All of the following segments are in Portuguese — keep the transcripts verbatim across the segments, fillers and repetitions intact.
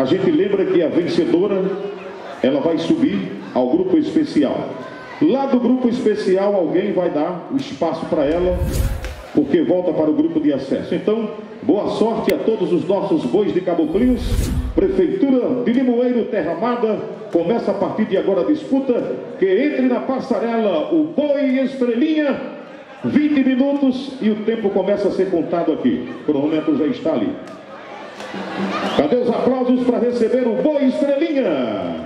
A gente lembra que a vencedora, ela vai subir ao grupo especial. Lá do grupo especial, alguém vai dar o espaço para ela, porque volta para o grupo de acesso. Então, boa sorte a todos os nossos bois de Caboclinhos. Prefeitura de Limoeiro, Terra Amada, começa a partir de agora a disputa. Que entre na passarela o boi Estrelinha, vinte minutos e o tempo começa a ser contado aqui. O cronômetro já está ali. Cadê os aplausos para receber o boi Estrelinha?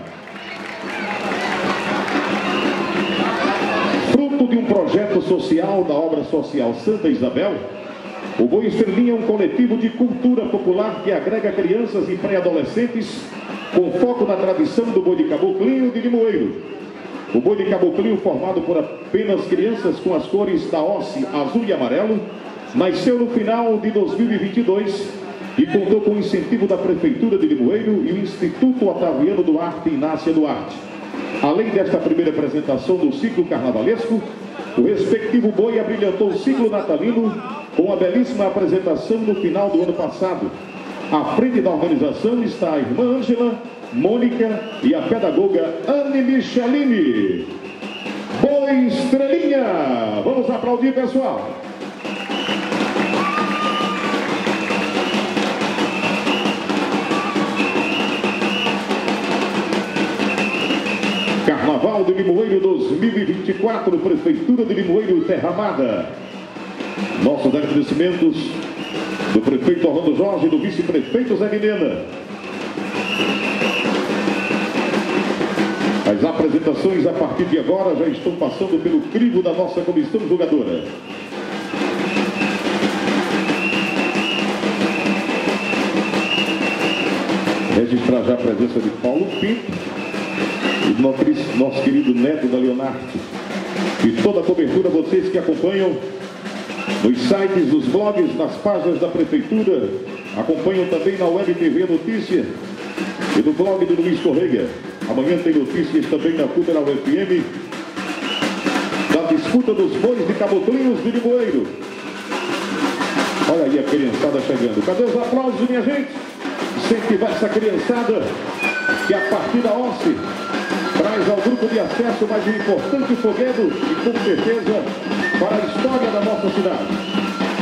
Fruto de um projeto social da obra social Santa Isabel, o Boi Estrelinha é um coletivo de cultura popular que agrega crianças e pré-adolescentes com foco na tradição do boi de Caboclinho de Limoeiro. O boi de Caboclinho, formado por apenas crianças com as cores da Ossi, azul e amarelo, nasceu no final de dois mil e vinte e dois e contou com o incentivo da Prefeitura de Limoeiro e o Instituto Otaviano Duarte Inácia Duarte. Além desta primeira apresentação do ciclo carnavalesco, o respectivo boi abrilhantou o ciclo natalino com uma belíssima apresentação no final do ano passado. À frente da organização está a irmã Ângela, Mônica e a pedagoga Anne Micheline. Boi Estrelinha! Vamos aplaudir, pessoal! Carnaval de Limoeiro dois mil e vinte e quatro, Prefeitura de Limoeiro, Terra Amada. Nossos agradecimentos do prefeito Orlando Jorge e do vice-prefeito Zé Milena. As apresentações a partir de agora já estão passando pelo crivo da nossa comissão julgadora. Registrar já a presença de Paulo Pinto e do nosso, nosso querido neto da Leonardo. E toda a cobertura, vocês que acompanham nos sites, nos blogs, nas páginas da Prefeitura, acompanham também na Web T V Notícia e no blog do Luiz Correia. Amanhã tem notícias também na Cultural F M da disputa dos bois de Caboclinhos de Limoeiro. Olha aí a criançada chegando. Cadê os aplausos, minha gente? Incentivar essa criançada que a partir da Ossi traz ao grupo de acesso mais um importante fogueiro e com certeza para a história da nossa cidade.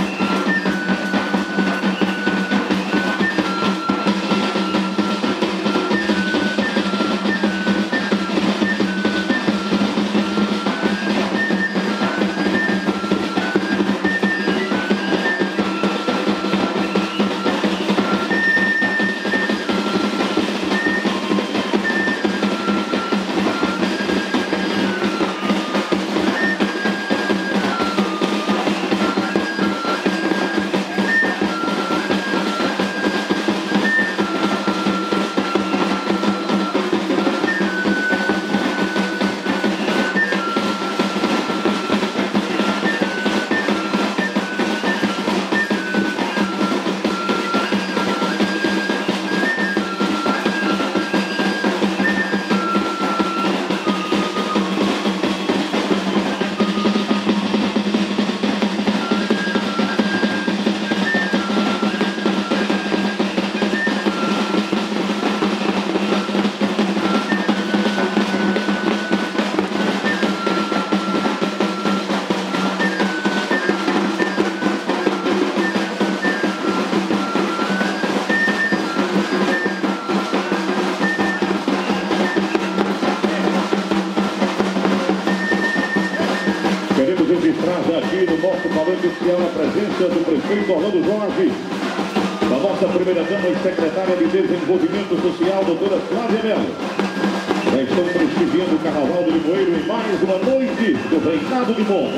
Oficial a presença do prefeito Orlando Jorge, da nossa primeira-dama e secretária de Desenvolvimento Social, doutora Flávia Mello. Já estão prestigiando o Carnaval do Limoeiro em mais uma noite do Reinado de Monte.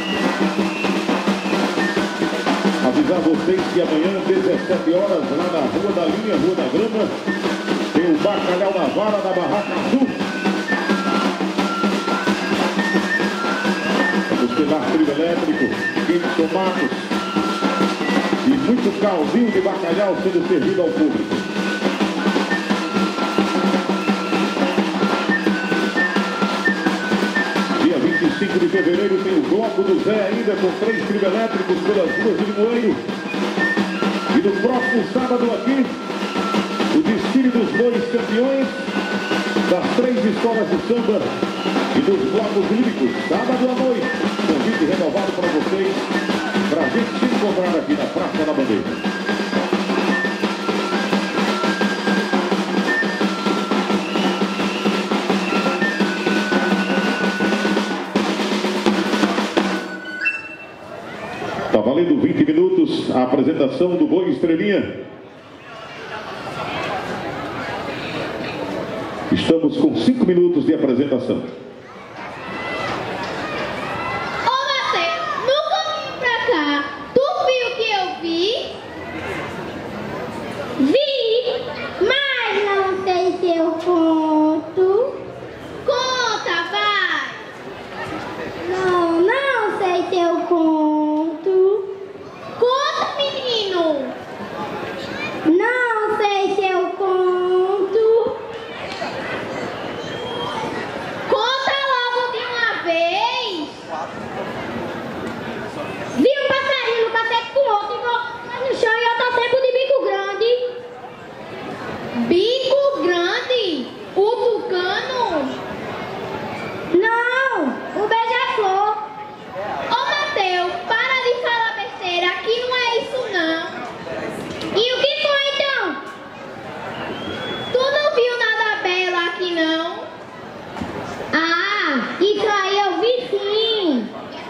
Avisar vocês que amanhã, dezessete horas, lá na Rua da Linha, Rua da Grama, tem o Bacalhau na Vara da Barraca Azul. Vamos ter lá trio elétrico, tomates e muito caldinho de bacalhau sendo servido ao público. Dia vinte e cinco de fevereiro tem o Bloco do Zé ainda com três trio elétricos pelas ruas de Limoeiro. E no próximo sábado aqui, o desfile dos bois campeões das três escolas de samba e dos blocos líbicos, sábado à noite. Convite renovado para vocês, para a gente se encontrar aqui na Praça da Bandeira. Está valendo vinte minutos a apresentação do Boi Estrelinha. Estamos com cinco minutos de apresentação. Ô, Mateus, no caminho pra cá, tu viu o que eu vi? Vi, mas não sei se eu conto. Conta, vai! Não, não sei se eu conto. Conta, menino! Não sei se eu conto. Conta logo de uma vez. Vi um passarinho no cacete com outro e vou no chão e eu tô sempre de bico grande. Bico grande? O tucano? Não, o beija-flor. Ô, Mateus, para de falar besteira, aqui não é isso não. E o que foi então? Tu não viu nada belo aqui não? Ah, isso aí eu vi sim.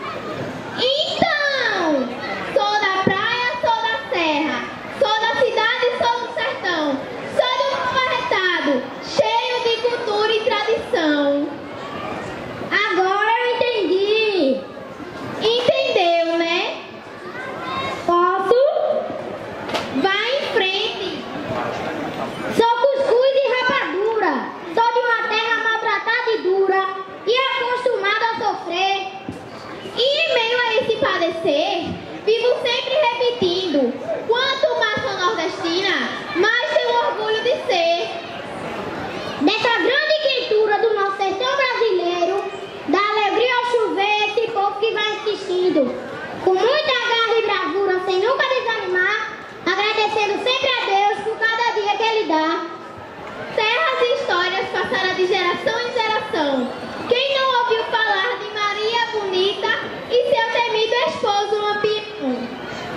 Então, sou da praia, sou da serra, sou da cidade, sou do sertão, sou do povo arretado, cheio de cultura e tradição. Agora eu entendi. Entendeu, né? Posso? Vai em frente. Sou cuscuz e rapadura. Sou de uma terra maltratada e dura e acostumada a sofrer. E em meio a esse padecer, vivo sempre repetindo: quanto mais sou nordestina, mais tenho orgulho de ser. Dessa grande quentura do nosso sertão brasileiro, da alegria ao chover, esse povo que vai insistindo, com muita garra e bravura, sem nunca desanimar, agradecendo sempre a Deus por cada dia que Ele dá. Terras e histórias passaram de geração em geração. Quem não ouviu falar de Maria Bonita e seu temido esposo Lampião?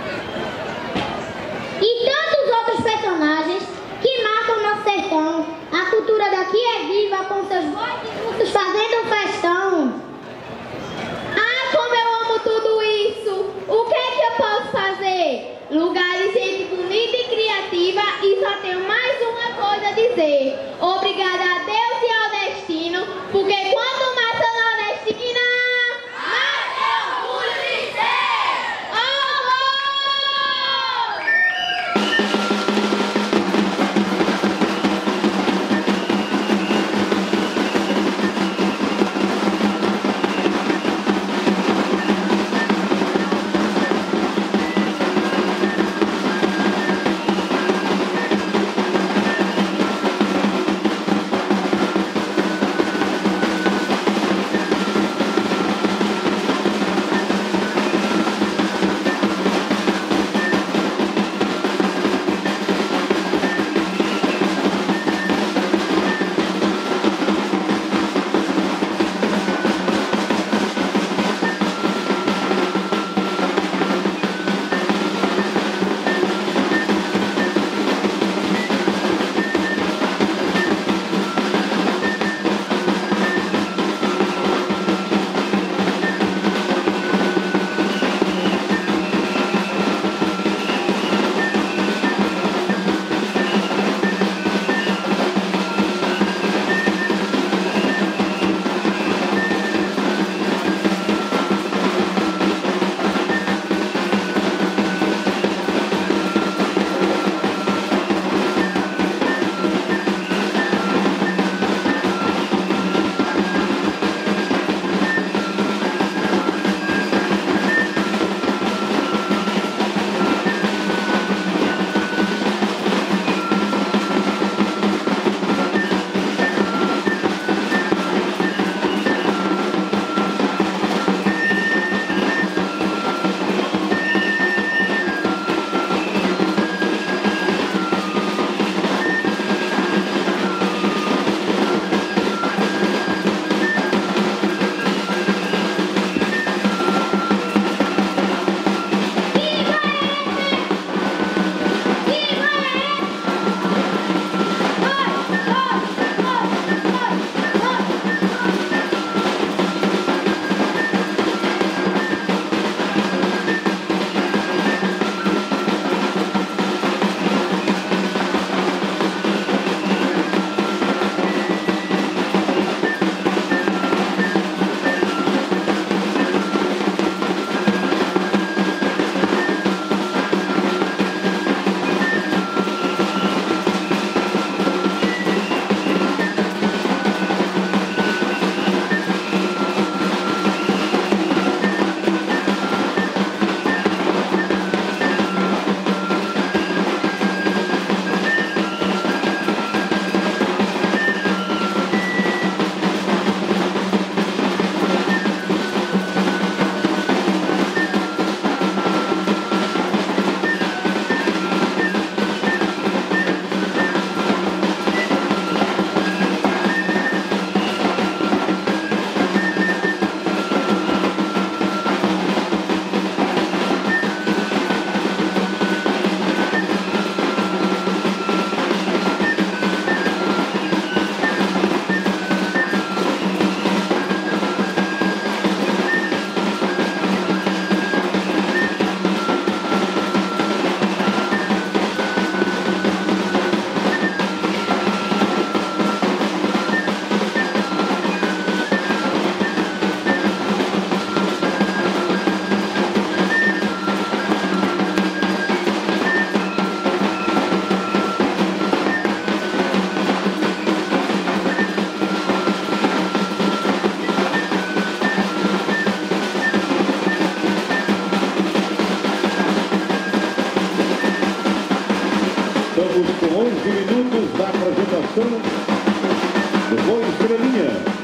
E tantos outros personagens que marcam nosso sertão. A cultura daqui é viva, com seus bois e ursos fazendo um festão. Ah, como eu amo tudo isso! O que é que eu posso fazer? Lugar de gente bonita e criativa, e só tenho mais uma coisa a dizer. Obrigada a Deus e ao destino, porque quanto mais sou nordestina, mais tenho orgulho de ser! Oh, oh! quinze minutos da apresentação do Boi Estrelinha.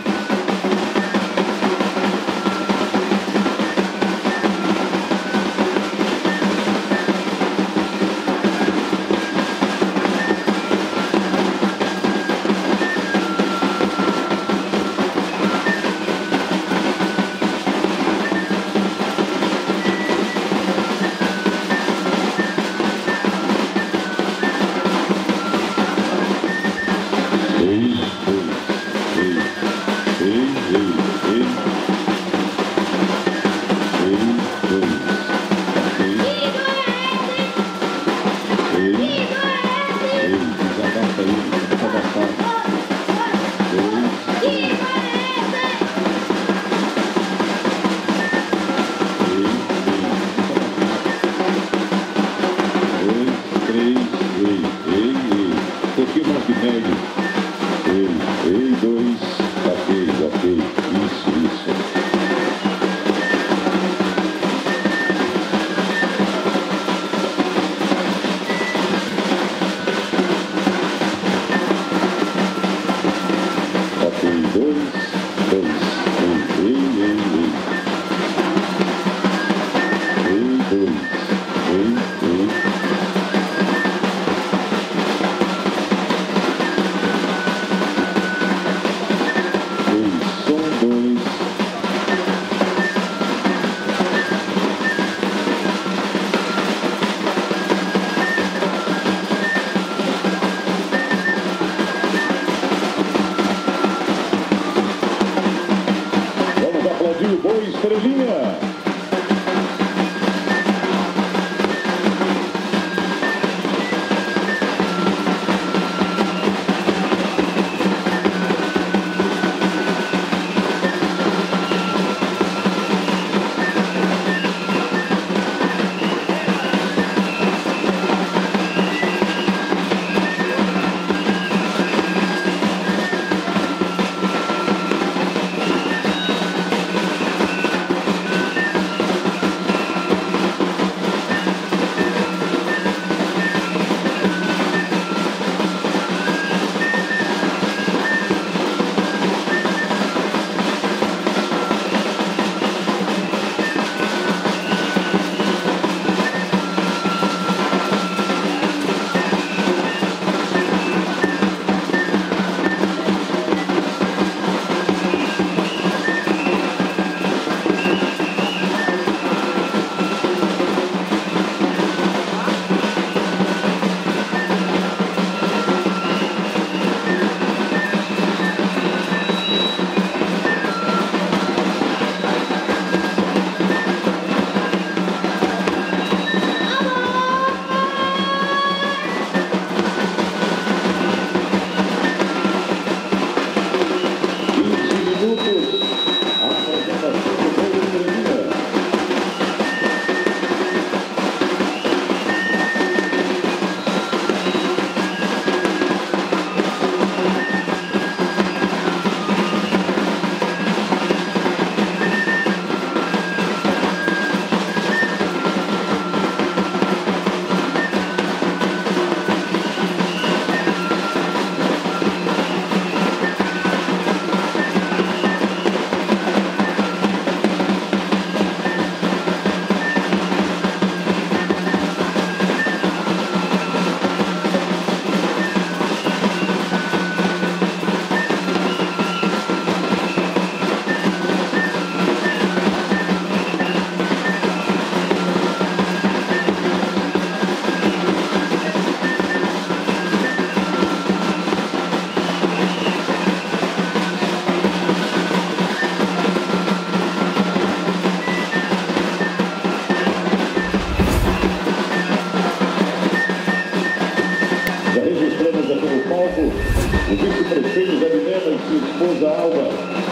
Boi Estrelinha. O vice-prefeito Zé Minema e sua esposa Alba.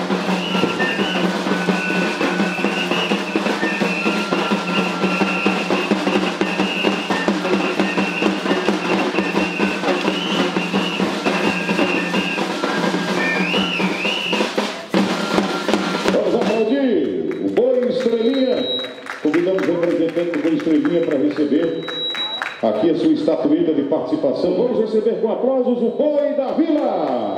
Vamos aplaudir o Boi Estrelinha. Convidamos o representante do Boi Estrelinha para receber aqui Aqui a sua estatueta de participação. Vamos receber com aplausos o Boi da Vila.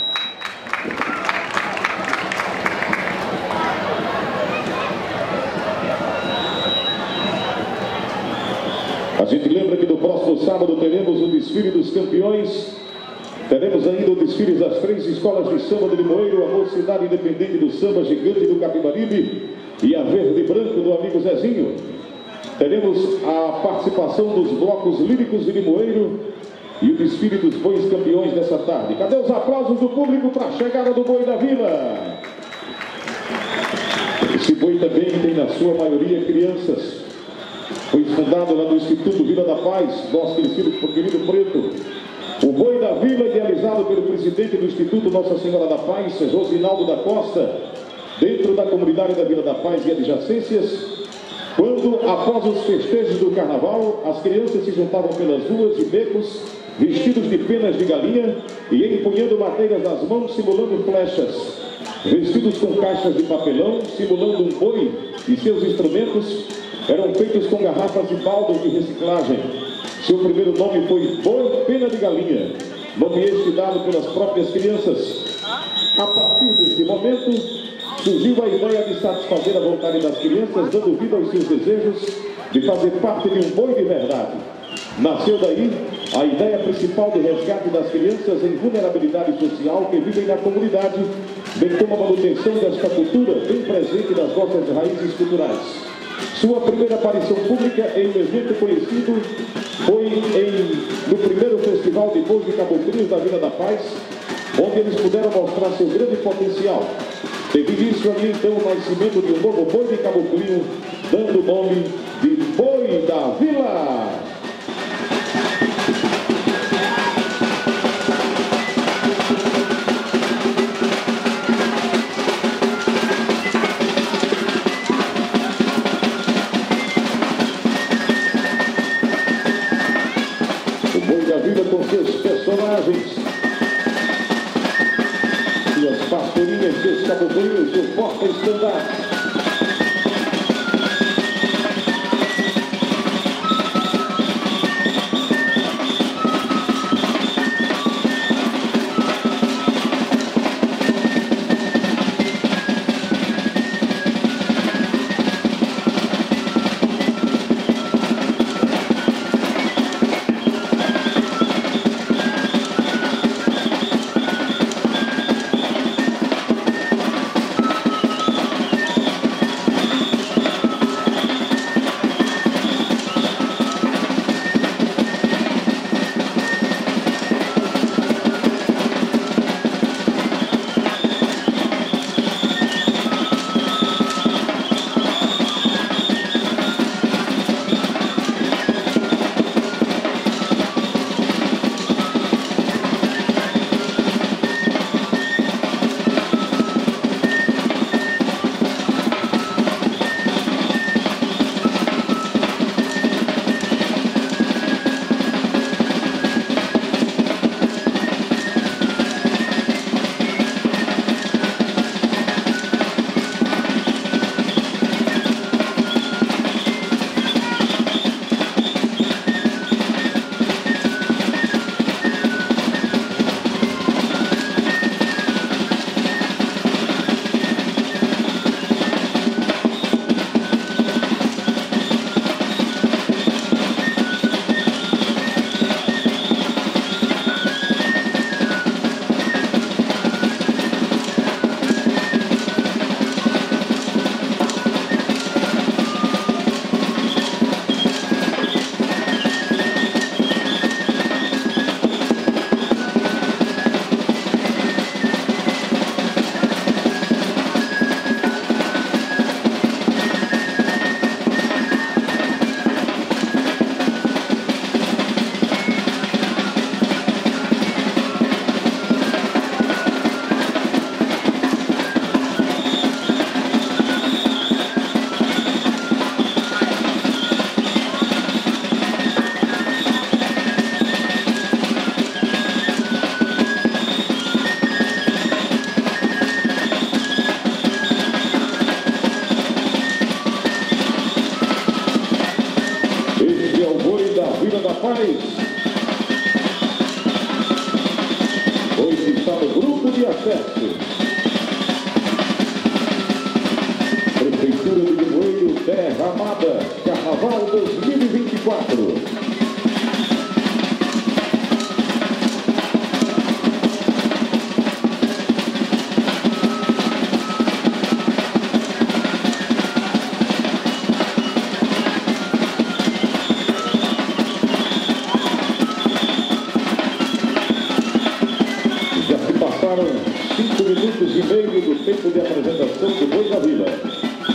A gente lembra que no próximo sábado teremos o desfile dos campeões. Teremos ainda o desfile das três escolas de samba de Limoeiro, a Mocidade Independente do Samba Gigante do Capibaribe e a Verde e Branco do amigo Zezinho. Teremos a participação dos blocos líricos de Limoeiro e o desfile dos bois campeões dessa tarde. Cadê os aplausos do público para a chegada do Boi da Vila? Esse boi também tem na sua maioria crianças. Foi fundado lá no Instituto Vila da Paz, nosso querido, querido Preto. O Boi da Vila, idealizado pelo presidente do Instituto Nossa Senhora da Paz, Rosinaldo da Costa, dentro da comunidade da Vila da Paz e adjacências, quando, após os festejos do carnaval, as crianças se juntavam pelas ruas e becos, vestidos de penas de galinha e empunhando madeiras nas mãos, simulando flechas, vestidos com caixas de papelão, simulando um boi e seus instrumentos, eram feitos com garrafas de baldas de reciclagem. Seu primeiro nome foi Boi Pena de Galinha, nome este dado pelas próprias crianças. A partir desse momento, surgiu a ideia de satisfazer a vontade das crianças, dando vida aos seus desejos de fazer parte de um boi de verdade. Nasceu daí a ideia principal de resgate das crianças em vulnerabilidade social que vivem na comunidade, bem como a manutenção desta cultura bem presente nas nossas raízes culturais. Sua primeira aparição pública em um evento conhecido foi em, no primeiro Festival de Bois de Caboclinhos da Vila da Paz, onde eles puderam mostrar seu grande potencial. Teve início ali então o nascimento de um novo boi de Caboclinho, dando o nome de Boi da Vila. Com seus personagens, suas pastorinhas, seus caboclinhos, seu porta-estandarte. noite está no grupo de acesso. Prefeitura de Limoeiro, Terra Amada, Carnaval dois mil e vinte e quatro. cinco minutos e meio do tempo de apresentação do Boi da Vila.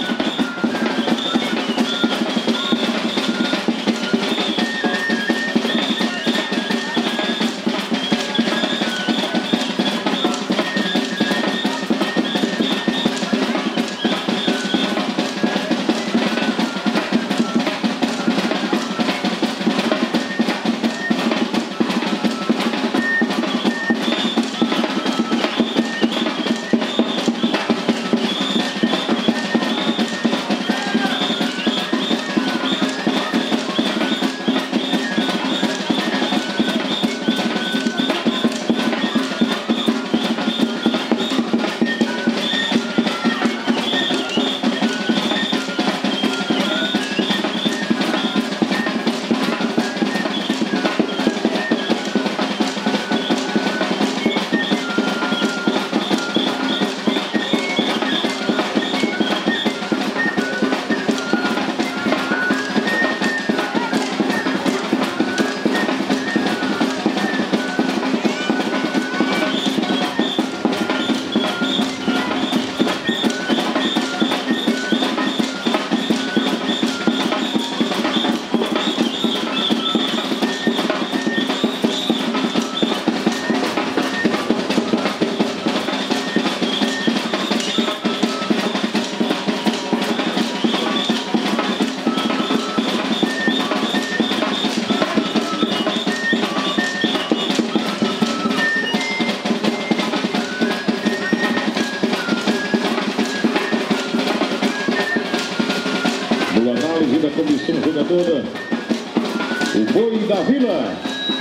Da comissão jogadora, o Boi da Vila.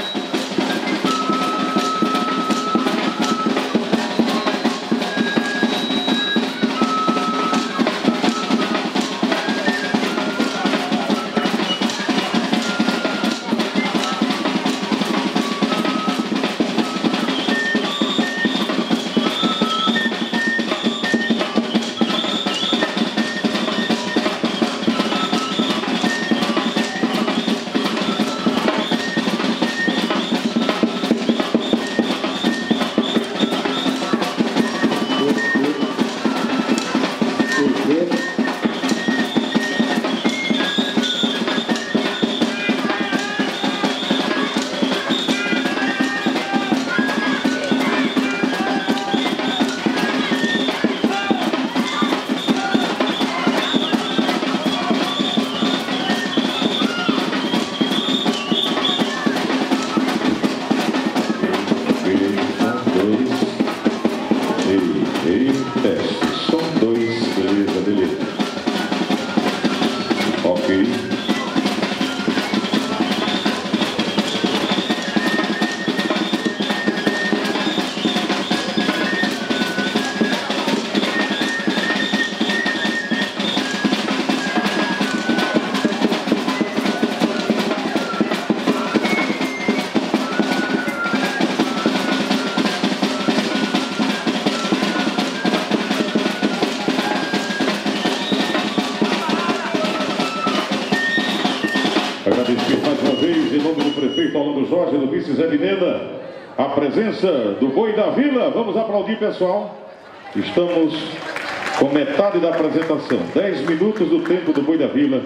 Agradecer mais uma vez, em nome do prefeito Orlando Jorge, do vice Zé Vineda, a presença do Boi da Vila. Vamos aplaudir, pessoal. Estamos com metade da apresentação. dez minutos do tempo do Boi da Vila.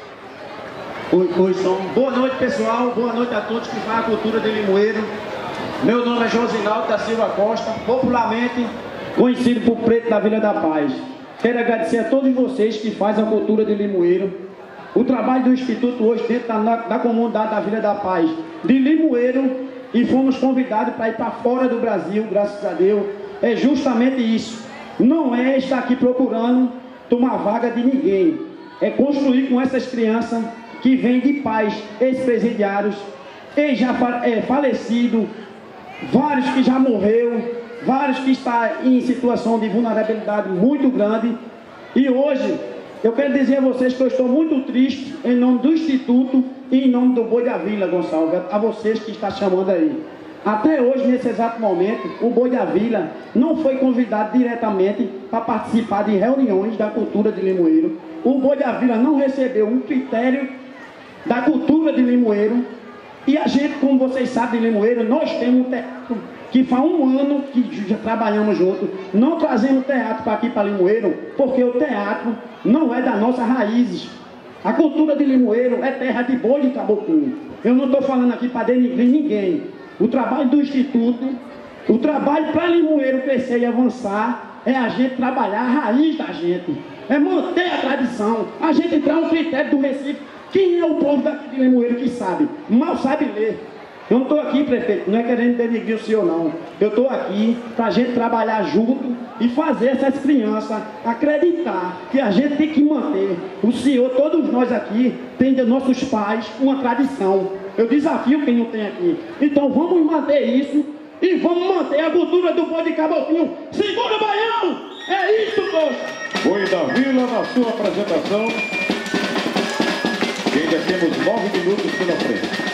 Oi, oi, som. Boa noite, pessoal. Boa noite a todos que fazem a cultura de Limoeiro. Meu nome é Josinaldo da Silva Costa, popularmente conhecido por Preto da Vila da Paz. Quero agradecer a todos vocês que fazem a cultura de Limoeiro. O trabalho do Instituto hoje dentro da, da comunidade da Vila da Paz de Limoeiro, e fomos convidados para ir para fora do Brasil, graças a Deus. É justamente isso. Não é estar aqui procurando tomar vaga de ninguém. É construir com essas crianças que vêm de pais ex-presidiários, ex já é, falecido, vários que já morreram, vários que estão em situação de vulnerabilidade muito grande. E hoje, eu quero dizer a vocês que eu estou muito triste em nome do Instituto e em nome do Boi da Vila, Gonçalves, a vocês que estão chamando aí. Até hoje, nesse exato momento, o Boi da Vila não foi convidado diretamente para participar de reuniões da cultura de Limoeiro. O Boi da Vila não recebeu um critério da cultura de Limoeiro. E a gente, como vocês sabem, de Limoeiro, nós temos um teatro que faz um ano que já trabalhamos juntos. Não trazemos teatro para aqui, para Limoeiro, porque o teatro não é das nossas raízes. A cultura de Limoeiro é terra de boi de caboclo. Eu não estou falando aqui para denigrir ninguém. O trabalho do Instituto, o trabalho para Limoeiro crescer e avançar, é a gente trabalhar a raiz da gente. É manter a tradição. A gente entrar no critério do Recife. Quem é o povo daqui de Limoeiro que sabe? Mal sabe ler. Eu não estou aqui, prefeito, não é querendo denigrir o senhor, não. Eu estou aqui para a gente trabalhar junto e fazer essas crianças acreditar que a gente tem que manter. O senhor, todos nós aqui, tem de nossos pais uma tradição. Eu desafio quem não tem aqui. Então vamos manter isso e vamos manter a cultura do boi de caboclinho. Segura, Baião! É isso, poxa! Boi da Vila na sua apresentação. E ainda temos nove minutos pela frente.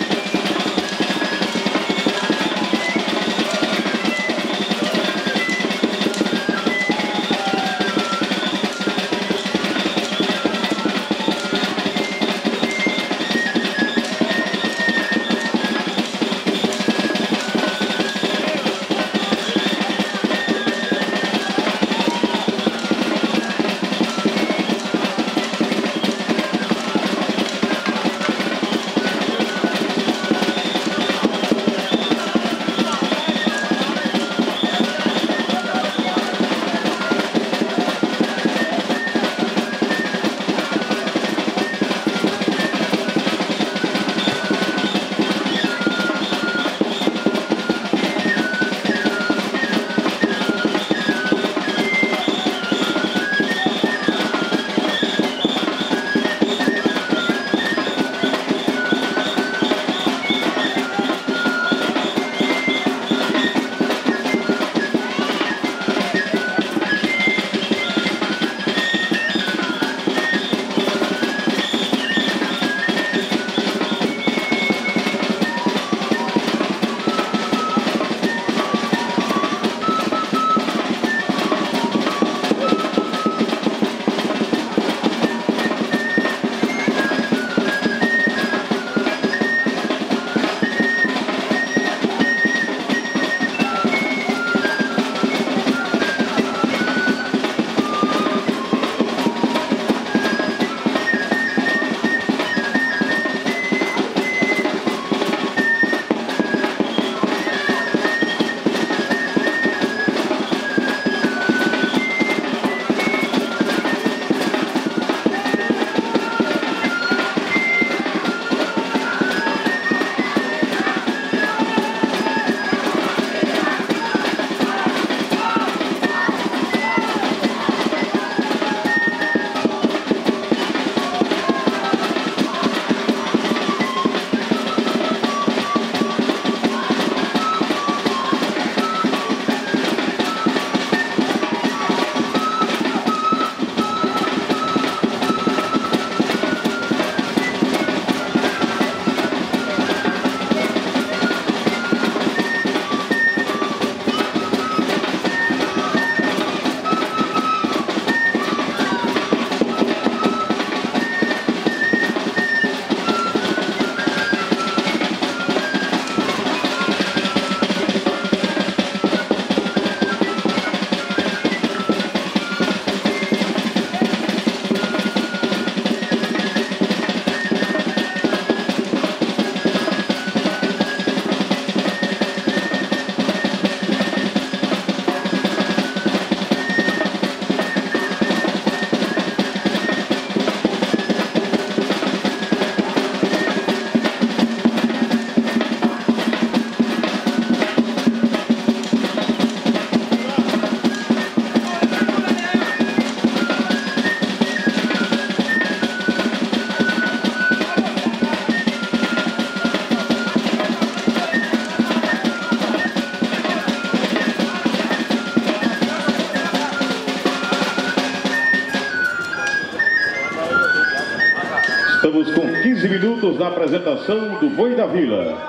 Estamos com quinze minutos na apresentação do Boi da Vila.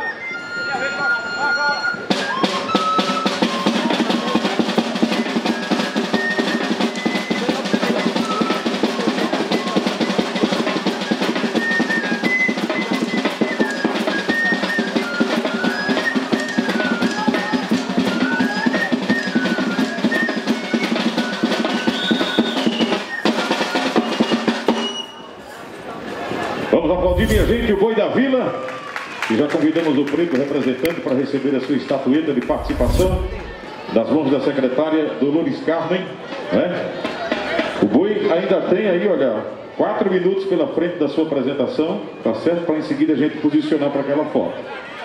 Vamos aplaudir, minha gente, o Boi da Vila. E já convidamos o preto representante para receber a sua estatueta de participação das mãos da secretária Dolores Carmen, né? O Boi ainda tem aí, olha, quatro minutos pela frente da sua apresentação, tá certo? Para em seguida a gente posicionar para aquela foto.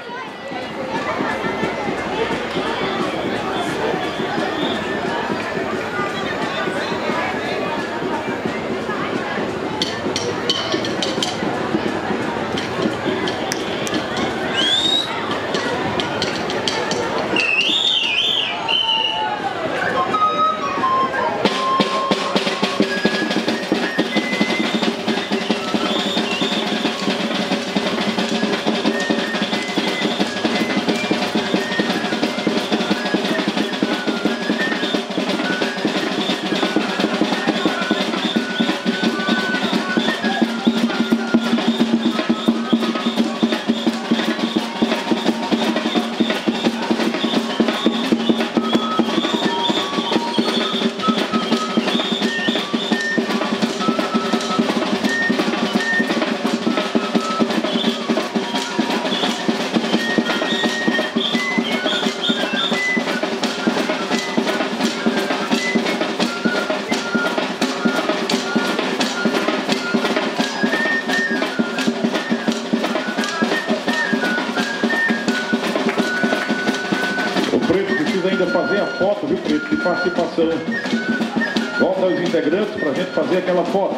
Fazer a foto, viu, preto, de participação. Volta aos integrantes para a gente fazer aquela foto.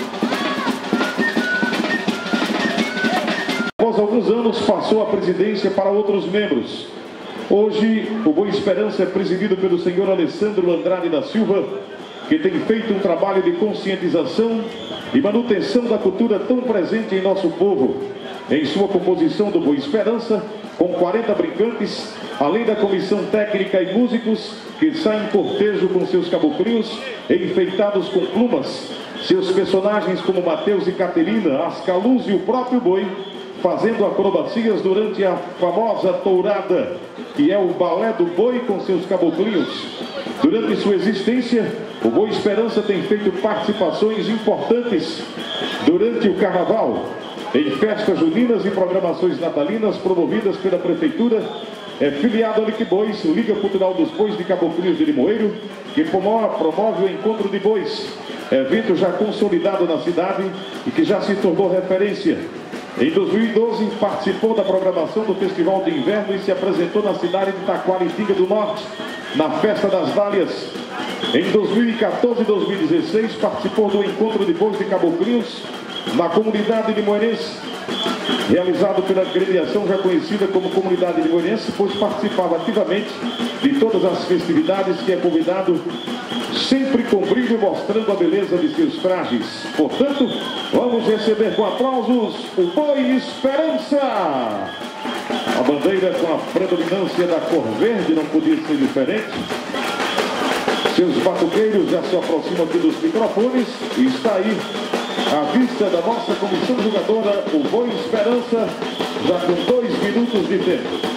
Após alguns anos, passou a presidência para outros membros. Hoje, o Boa Esperança é presidido pelo senhor Alessandro Andrade da Silva, que tem feito um trabalho de conscientização e manutenção da cultura tão presente em nosso povo. Em sua composição do Boa Esperança, com quarenta brincantes, além da comissão técnica e músicos que saem em cortejo com seus caboclinhos enfeitados com plumas, seus personagens como Mateus e Caterina, Ascaluz e o próprio Boi, fazendo acrobacias durante a famosa tourada, que é o balé do Boi com seus caboclinhos. Durante sua existência, o Boa Esperança tem feito participações importantes durante o Carnaval, em festas juninas e programações natalinas promovidas pela Prefeitura. É filiado a Liquebois, Liga Cultural dos Bois de Caboclinhos de Limoeiro, que promove o Encontro de Bois, evento já consolidado na cidade e que já se tornou referência. Em dois mil e doze, participou da programação do Festival de Inverno e se apresentou na cidade de Taquaritinga do Norte, na Festa das Dálias. Em dois mil e quatorze e dois mil e dezesseis, participou do Encontro de Bois de Caboclinhos, na comunidade limoeirense, realizado pela gremiação já conhecida como Comunidade Limoeirense, pois participava ativamente de todas as festividades, que é convidado sempre com brilho, mostrando a beleza de seus trajes. Portanto, vamos receber com aplausos o Boi Esperança. A bandeira com a predominância da cor verde, não podia ser diferente. Seus batuqueiros já se aproximam aqui dos microfones e está aí à vista da nossa comissão jogadora, o Boi Esperança, já com dois minutos de tempo.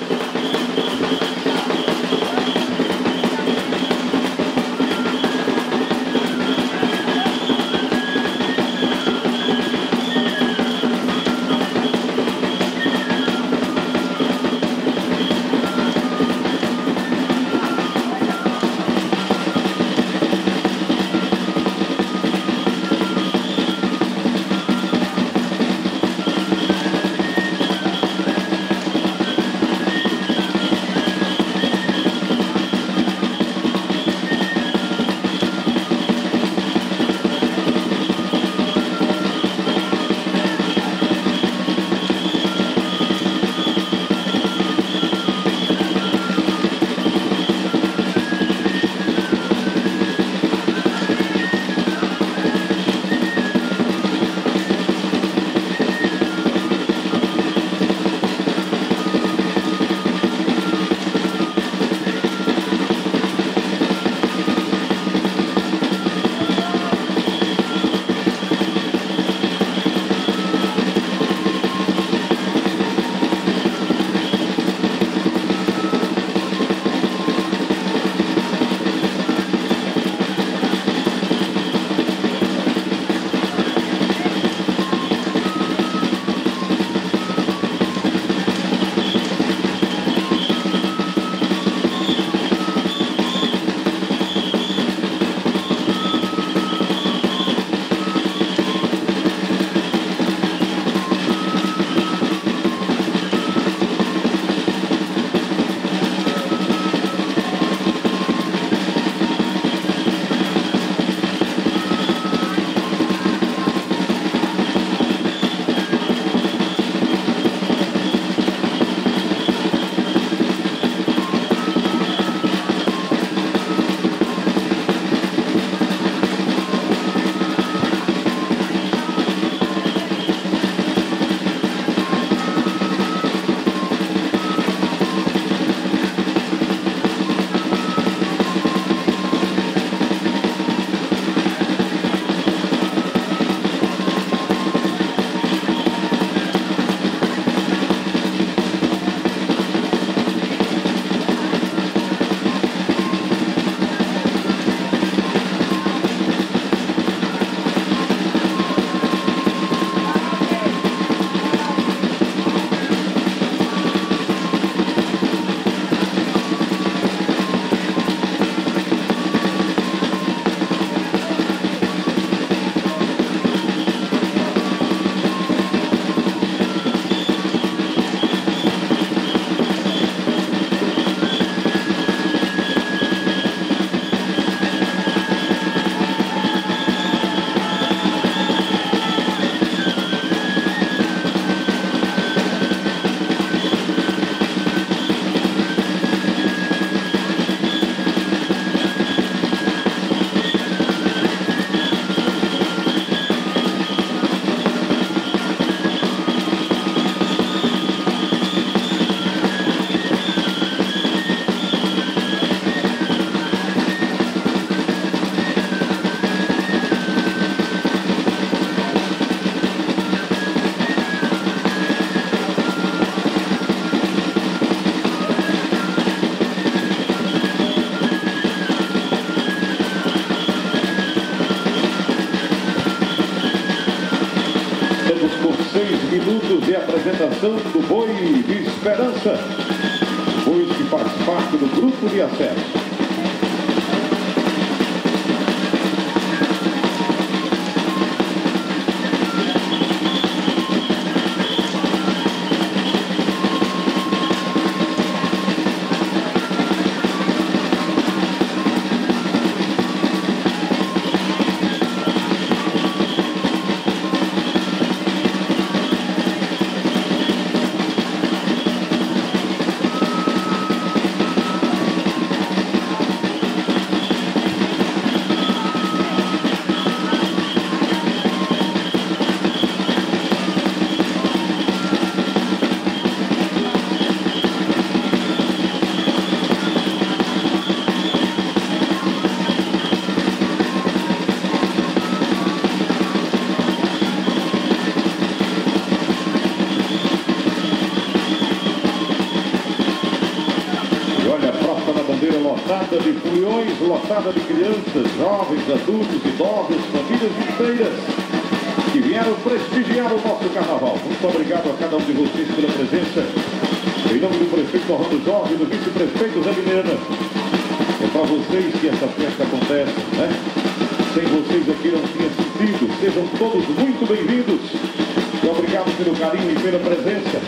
seis minutos de apresentação do Boi de Esperança, boi que faz parte do grupo de acesso. Lotada de foliões, lotada de crianças, jovens, adultos, idosos, famílias inteiras que vieram prestigiar o nosso carnaval. Muito obrigado a cada um de vocês pela presença. Em nome do prefeito Orlando Jorge e do vice-prefeito Zé Guilherme, é para vocês que essa festa acontece, né? Sem vocês aqui não tinha sentido. Sejam todos muito bem-vindos e obrigado pelo carinho e pela presença.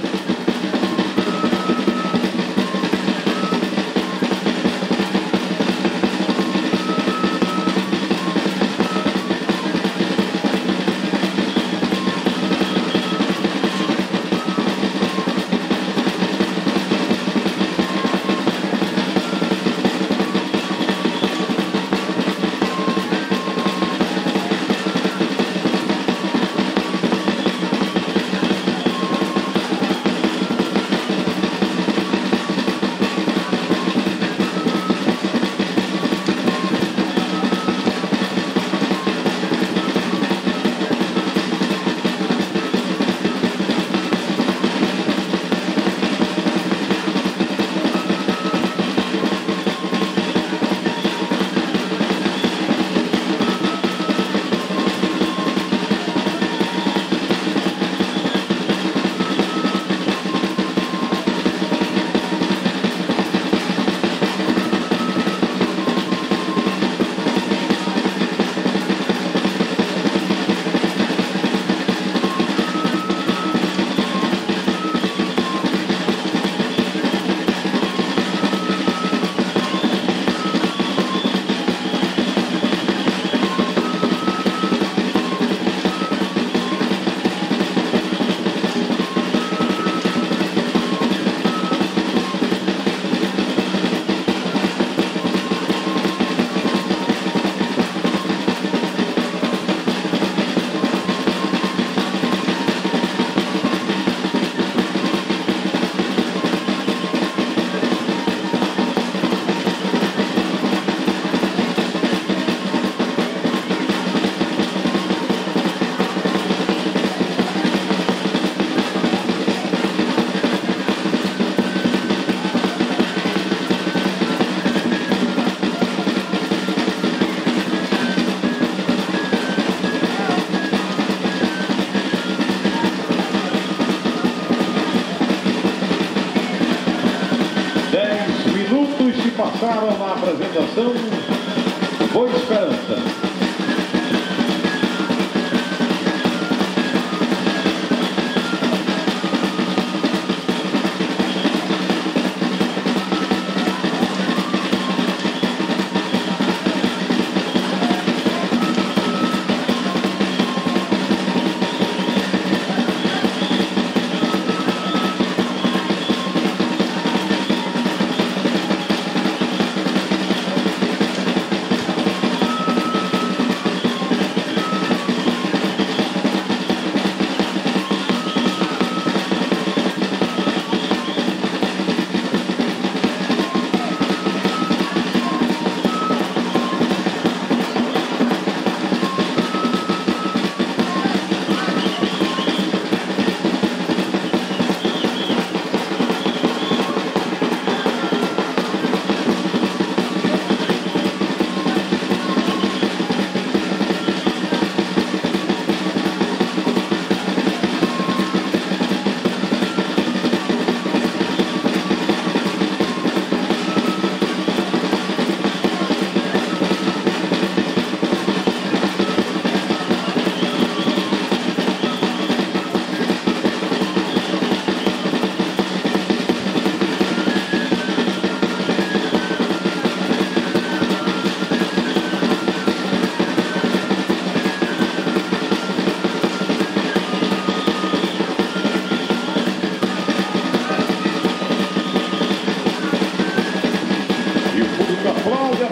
Passaram na apresentação Boi Esperança.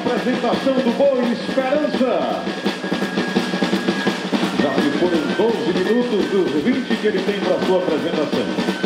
apresentação do Boi Esperança. Já se foram doze minutos dos vinte que ele tem para sua apresentação.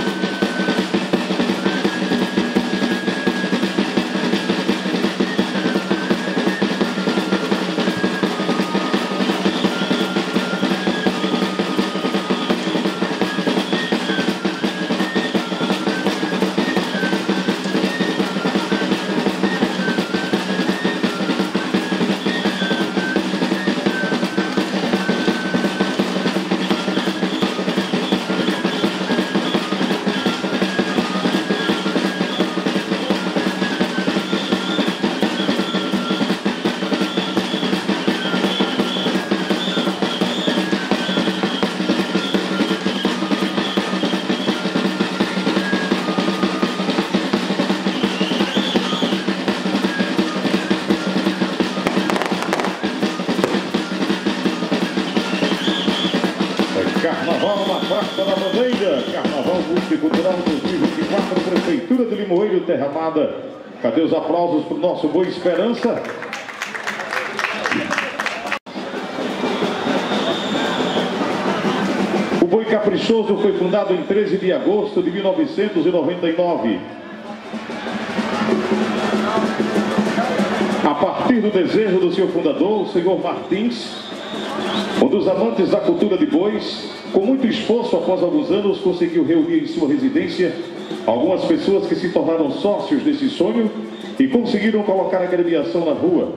Carnaval na Praça da Bandeira, Carnaval Multicultural dois mil e vinte e quatro, Prefeitura de Limoeiro, Terra Amada. Cadê os aplausos para o nosso Boi Esperança? O Boi Caprichoso foi fundado em treze de agosto de mil novecentos e noventa e nove. A partir do desejo do seu fundador, o senhor Martins, um dos amantes da cultura de bois, com muito esforço, após alguns anos, conseguiu reunir em sua residência algumas pessoas que se tornaram sócios desse sonho e conseguiram colocar a agremiação na rua.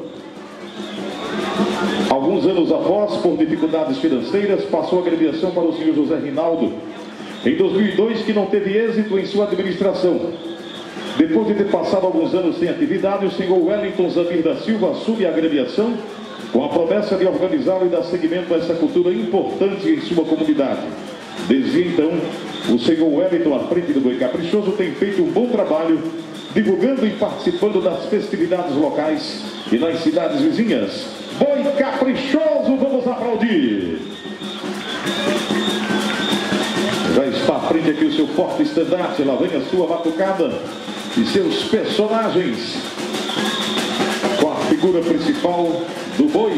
Alguns anos após, por dificuldades financeiras, passou a agremiação para o senhor José Rinaldo, em dois mil e dois, que não teve êxito em sua administração. Depois de ter passado alguns anos sem atividade, o senhor Wellington Zamir da Silva assume a agremiação, com a promessa de organizá-lo e dar seguimento a essa cultura importante em sua comunidade. Desde então, o senhor Wellington, à frente do Boi Caprichoso, tem feito um bom trabalho, divulgando e participando das festividades locais e nas cidades vizinhas. Boi Caprichoso, vamos aplaudir! Já está à frente aqui o seu forte estandarte, lá vem a sua batucada e seus personagens, com a figura principal do boi.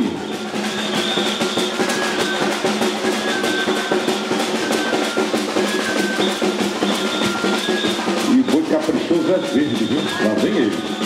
E o Boi Caprichoso é verde, viu? Lá vem ele.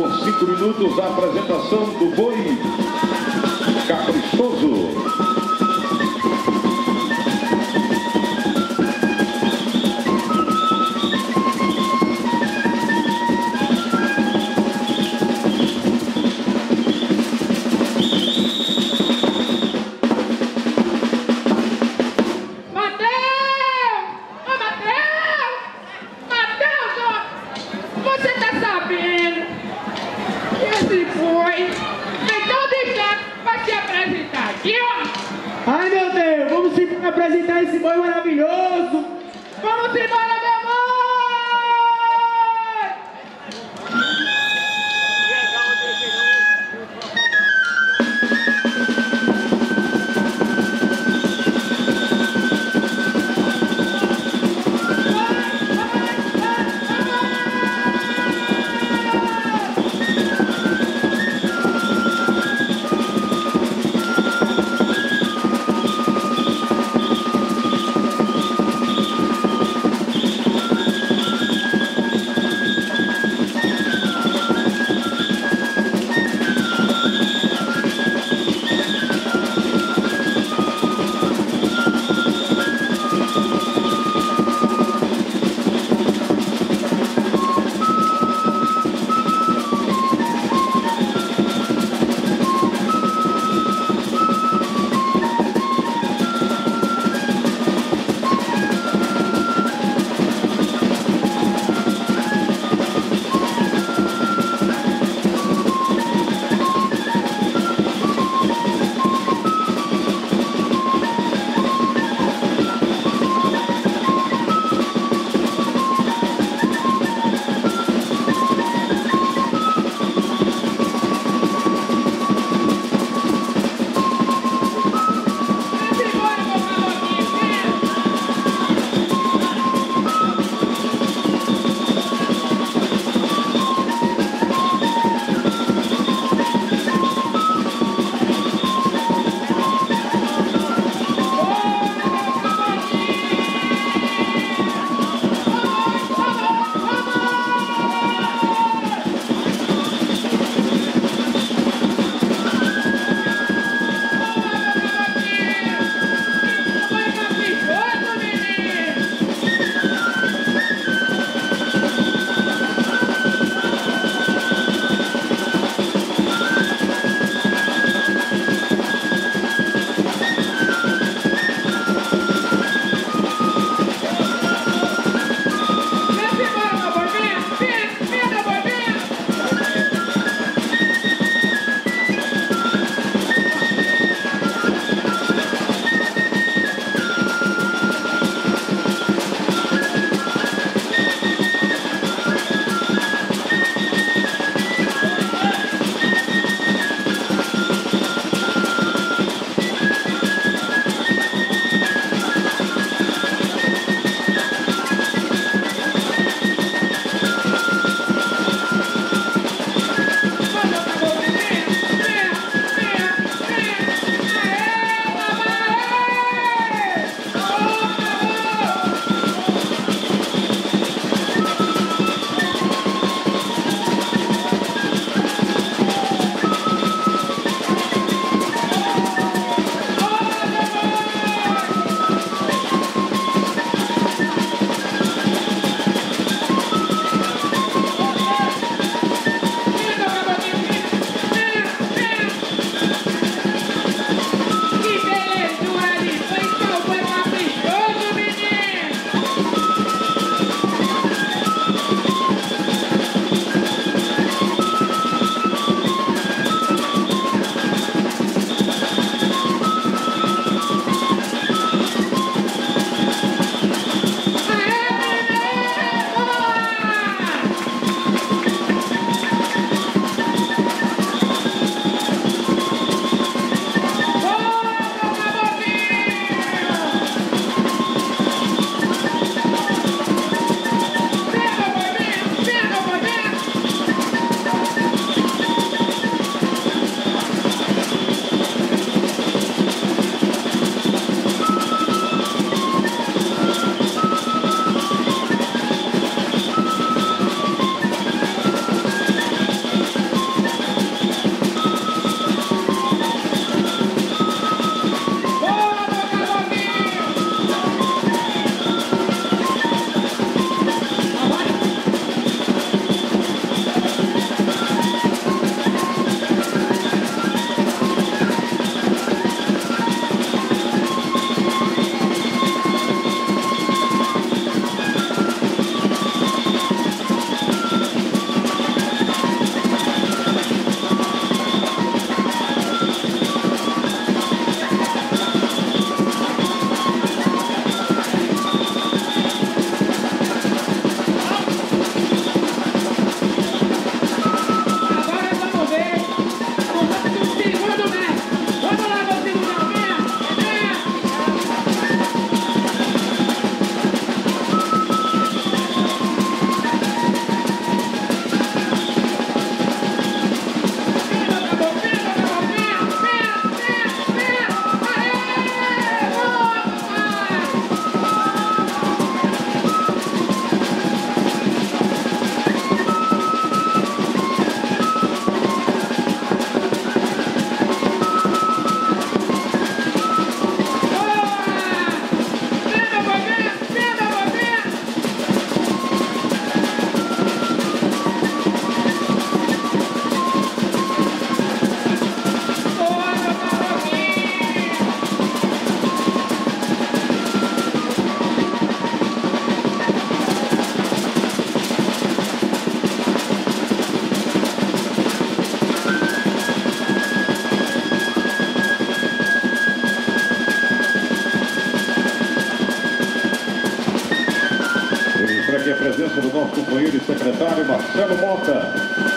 Com cinco minutos, a apresentação do boi caprichoso. Ai, meu Deus, vamos embora apresentar esse boi maravilhoso. Vamos embora, meu amor! presença do nosso companheiro e secretário Marcelo Mota.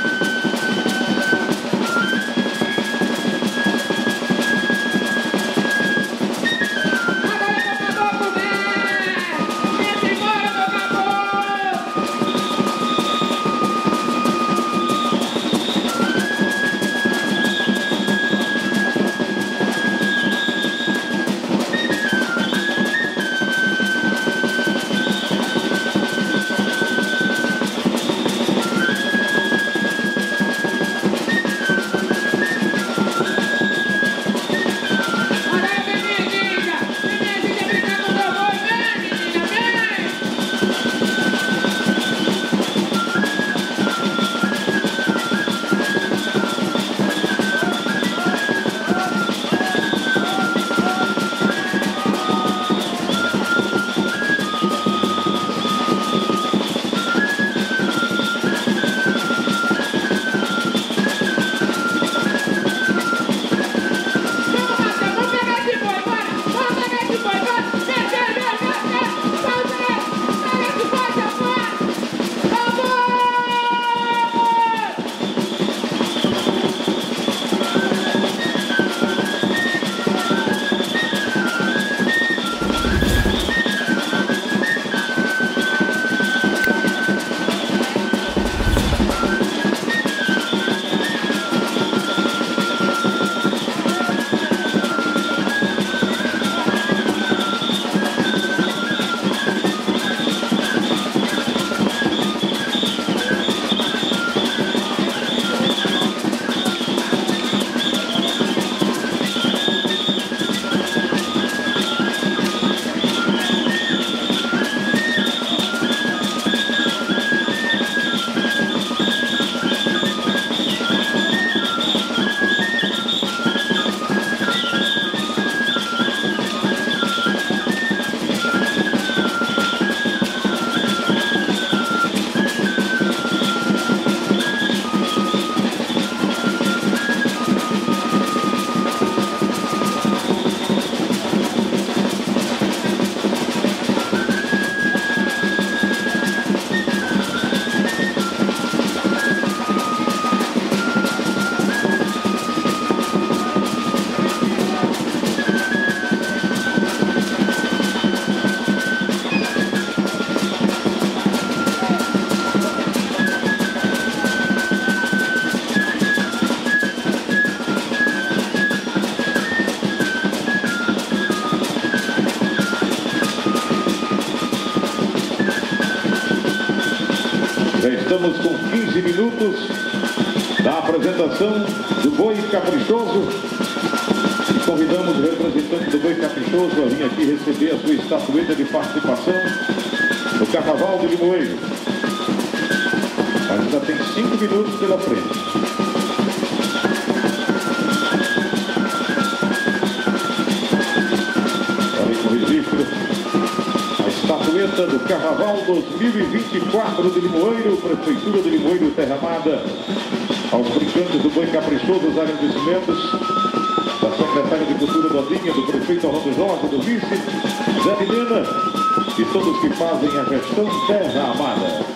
Estamos com quinze minutos da apresentação do Boi Caprichoso. E convidamos o representante do Boi Caprichoso a vir aqui receber a sua estatueta de participação no Carnaval de Limoeiro. Ainda tem cinco minutos pela frente. Olha com o registro. Estatueta do Carnaval dois mil e vinte e quatro de Limoeiro, Prefeitura de Limoeiro Terra Amada. Aos brincantes do Boi Caprichoso, os agradecimentos da secretária de Cultura Dodinha, do prefeito Orlando Jorge, do vice Zé Menina e todos que fazem a gestão Terra Amada.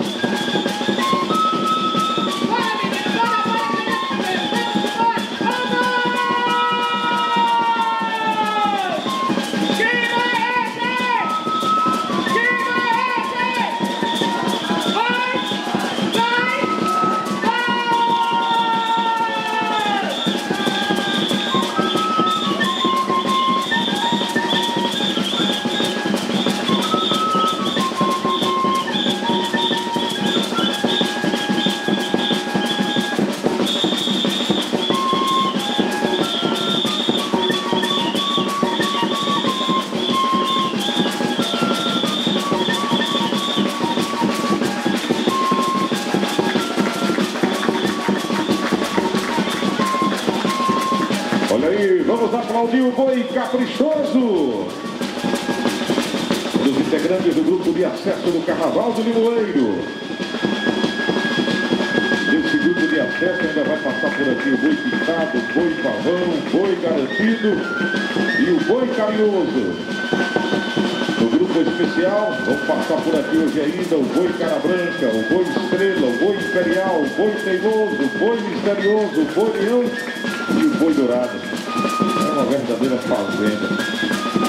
Olha aí, vamos aplaudir o Boi Caprichoso, dos integrantes do grupo de acesso do Carnaval de Limoeiro. Desse grupo de acesso ainda vai passar por aqui o Boi Pintado, o Boi Pavão, o Boi Garantido e o Boi Carinhoso. No grupo motivo especial, vamos passar por aqui hoje ainda o boi cara branca, o boi estrela, o boi imperial, o boi teimoso, o boi misterioso, o boi leão e o boi dourado. É uma verdadeira fazenda.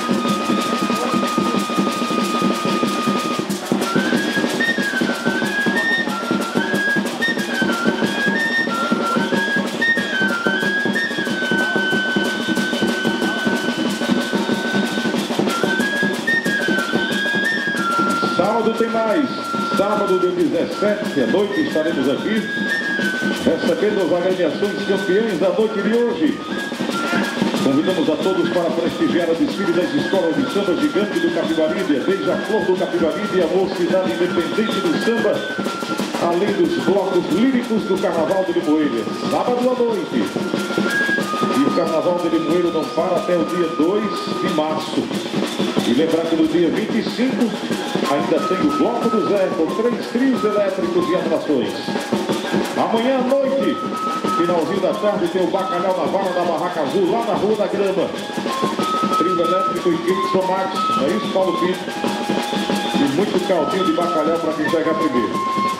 Sábado tem mais. Sábado, dia dezessete, à noite, estaremos aqui recebendo as agremiações campeãs da noite de hoje. Convidamos a todos para prestigiar a desfile das escolas de samba gigante do Capibaribe, desde a flor do Capibaribe e a mocidade independente do samba, além dos blocos líricos do Carnaval de Limoeiro. Sábado à noite. E o Carnaval de Limoeiro não para até o dia dois de março. E lembrar que no dia vinte e cinco ainda tem o Bloco do Zé, com três trios elétricos e atrações. Amanhã à noite, finalzinho da tarde, tem o Bacalhau na Vara da Barraca Azul, lá na Rua da Grama. Trio elétrico e Kickson Max, é isso, Paulo Pinto? E muito caldinho de bacalhau para quem chegar primeiro.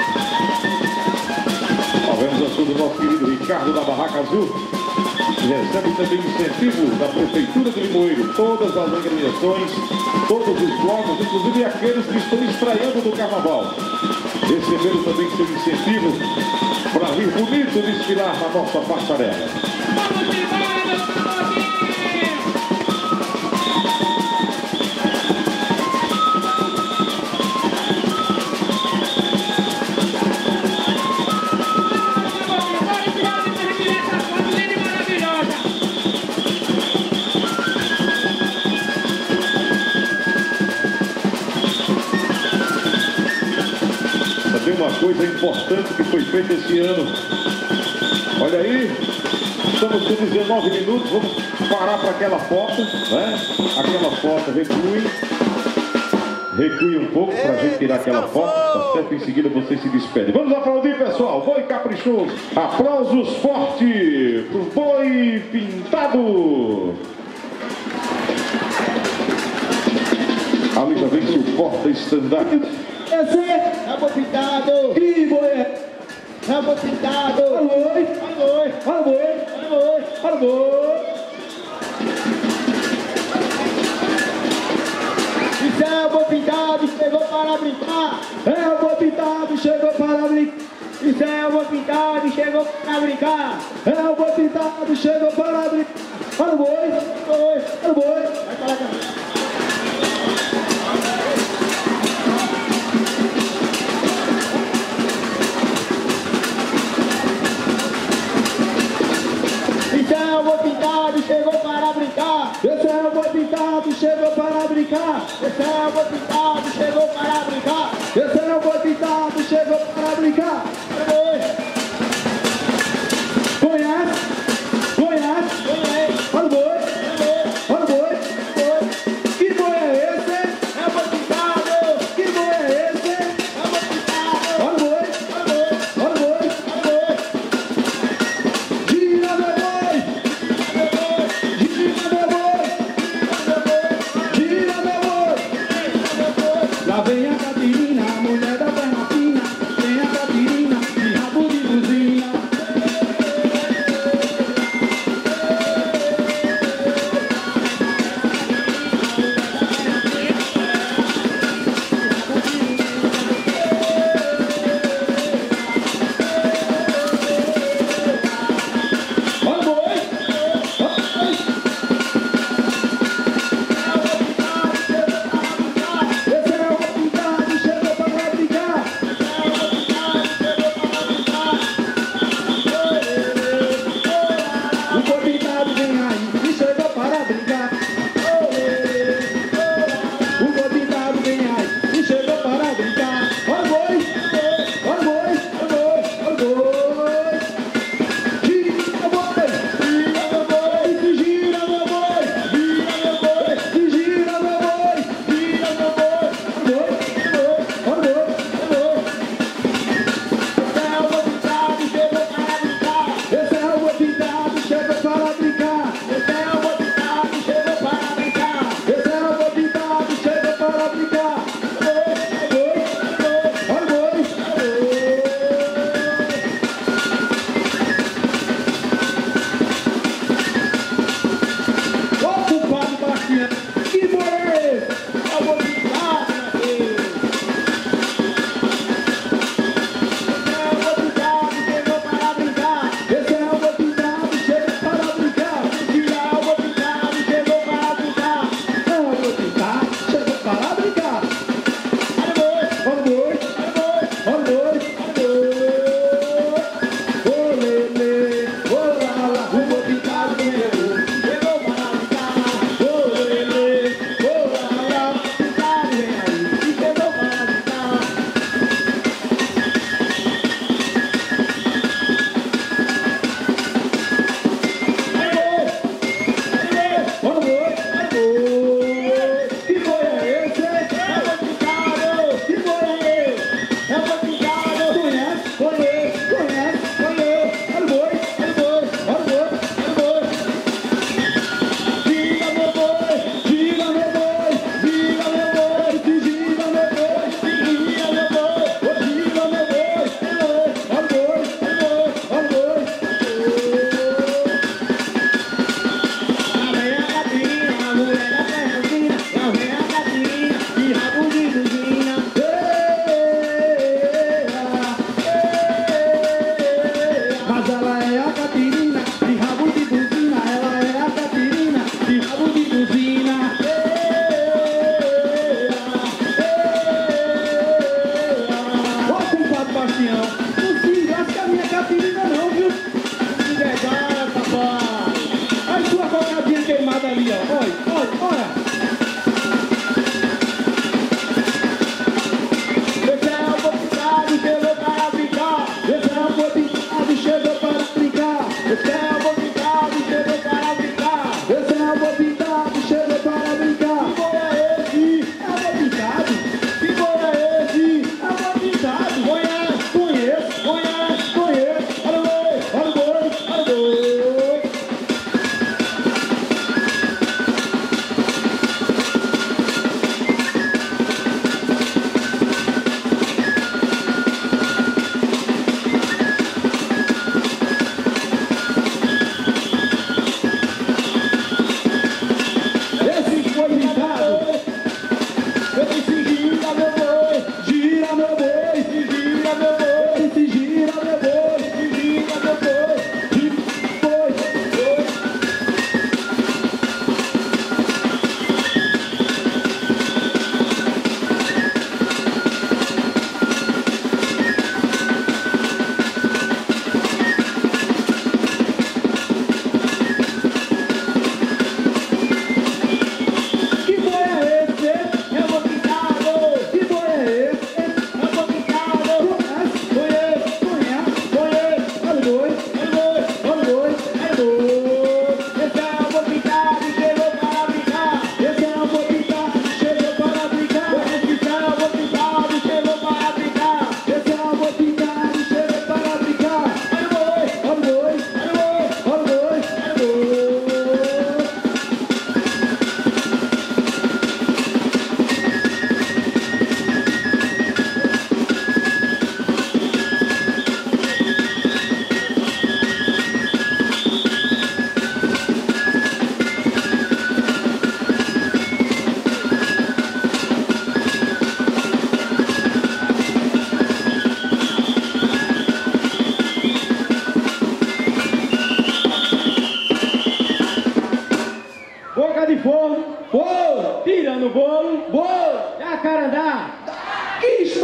Talvez a sua do nosso querido Ricardo da Barraca Azul. Recebe também incentivo da Prefeitura de Limoeiro, todas as agremiações, todos os blocos, inclusive aqueles que estão estreando no Carnaval. Receberam também seu incentivo para vir bonito desfilar na nossa passarela. Uma coisa importante que foi feita esse ano. Olha aí, estamos com dezenove minutos, vamos parar para aquela foto, né? Aquela foto, recue. Recue um pouco para a gente tirar aquela foto, tá certo? Em seguida você se despede. Vamos aplaudir, pessoal. Boi caprichoso. Aplausos forte pro boi pintado. Ali já vem seu porta-estandarte. Esse é o boi pintado. Que boi é? É o boi pintado. Olha o boi. Olha o boi. Olha o boi. Olha o boi. Isso é o boi pintado, chegou para brincar. É o boi pintado, chegou para brincar. Isso é o boi pintado, chegou para brincar. É o boi pintado, chegou para brincar. Olha o boi. Olha o boi. Vai para cá. Chegou para brincar. Esse é o boi pintado, chegou para brincar. Esse é o boi pintado, chegou para brincar. Esse é o boi pintado, chegou para brincar. Conhece? Conhece? Conhece? Olha o boi. Olha o boi. Que boi é esse? É o boi pintado. Que boi é esse? É o boi pintado. Olha o boi. Olha o boi. Olha o boi. Gira, meu boi. Lá vem a Catirina, a mulher da perna fina. Vem a Catirina, de rabo de cozinha. Olha o boi. Esse é o boi pintado,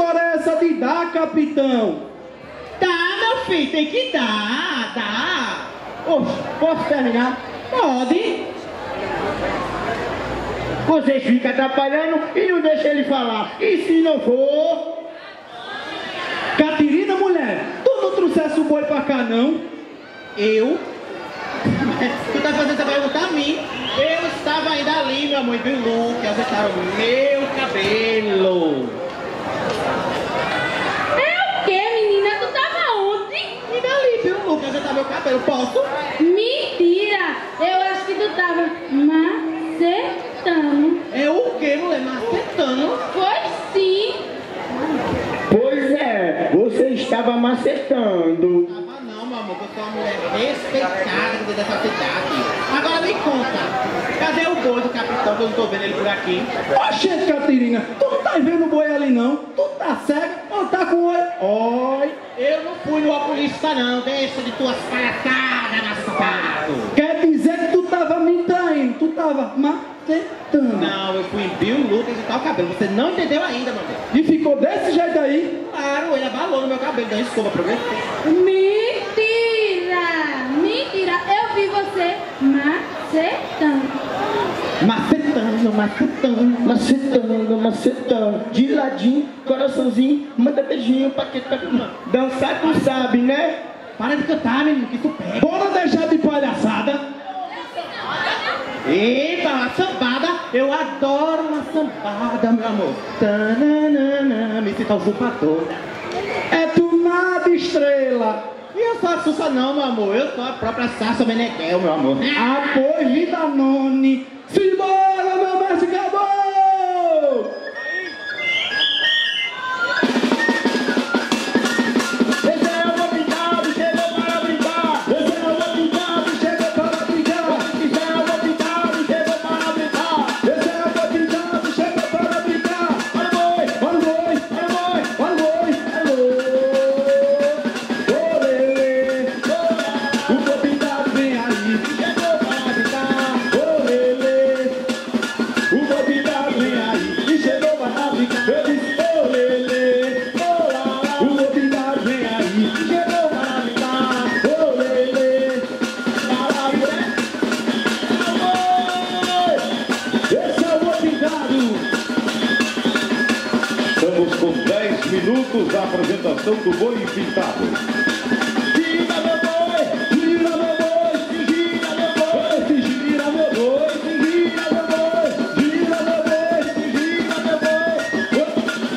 história é essa de dar, capitão? Tá, meu filho, tem que dar, dá. Oxe, posso terminar? Pode. Vocês ficam atrapalhando e não deixam ele falar. E se não for? Catirina, mulher, tu não trouxesse o boi pra cá, não? Eu? Tu tá fazendo essa pergunta a mim? Eu estava ainda ali, meu amor, viu, Lu, que ajeitaram meu cabelo. É o quê, menina? Tu tava onde? Ainda ali, viu, Lu, que ajeitaram meu cabelo. Posso? Mentira! Eu acho que tu tava macetando. É o quê, mulher? Macetando? Foi sim! Pois é, você estava macetando. Tava não, meu amor, que eu sou uma mulher respeitada dentro dessa cidade. Agora me conta, cadê o boi do capitão que eu não tô vendo ele por aqui? Oxe, Catirina, tu não tá vendo o boi ali, não? Tu tá cega ou tá com o olho? Oi, eu não fui no oculista não, deixa de tuas palhaçadas, massacado. Quer dizer que tu tava me traindo, tu tava macetando. Não, eu fui em Bill Lucas e tal cabelo, você não entendeu ainda, meu Deus. E ficou desse jeito aí? Claro, ele abalou no meu cabelo, deu escova pra ver. Mentira! Mentira! Eu vi você macetando. Macetando, macetando. Macetando, macetando. De ladinho, coraçãozinho, manda beijinho, paqueta. Dançar tu sabe, né? Para de cantar, menino, que tu pega. Bora deixar de palhaçada. Eita, uma sambada, eu adoro uma sambada, meu amor. Tananana, me sinto usurpadora. É tu nada, estrela. E eu sou a Sussa não, meu amor, eu sou a própria Sassa Meneghel, meu amor. Apoio vida none. Simbora, meu mestre, acabou! Esse é o convidado, chegou para brincar. Esse é o convidado, chegou para brincar. Esse é o convidado, chegou para brincar. Esse é o convidado, chega para brincar. Olha o boi, Olha o boi, olha o boi, olha o boi. olha o boi. Olê, o convidado vem aí. Chegou para brincar. Olê, O convidado vem aí e chegou para brincar. Eu disse, ô lelê, ô lá, o convidado vem aí. chegou para brincar. Ô lelê, para brincar. Esse é o convidado. Estamos com dez minutos da apresentação do Boi Pintado. Gira meu boi, gira meu boi, se gira meu boi, se gira meu boi, se gira meu boi, gira meu boi, se gira meu boi.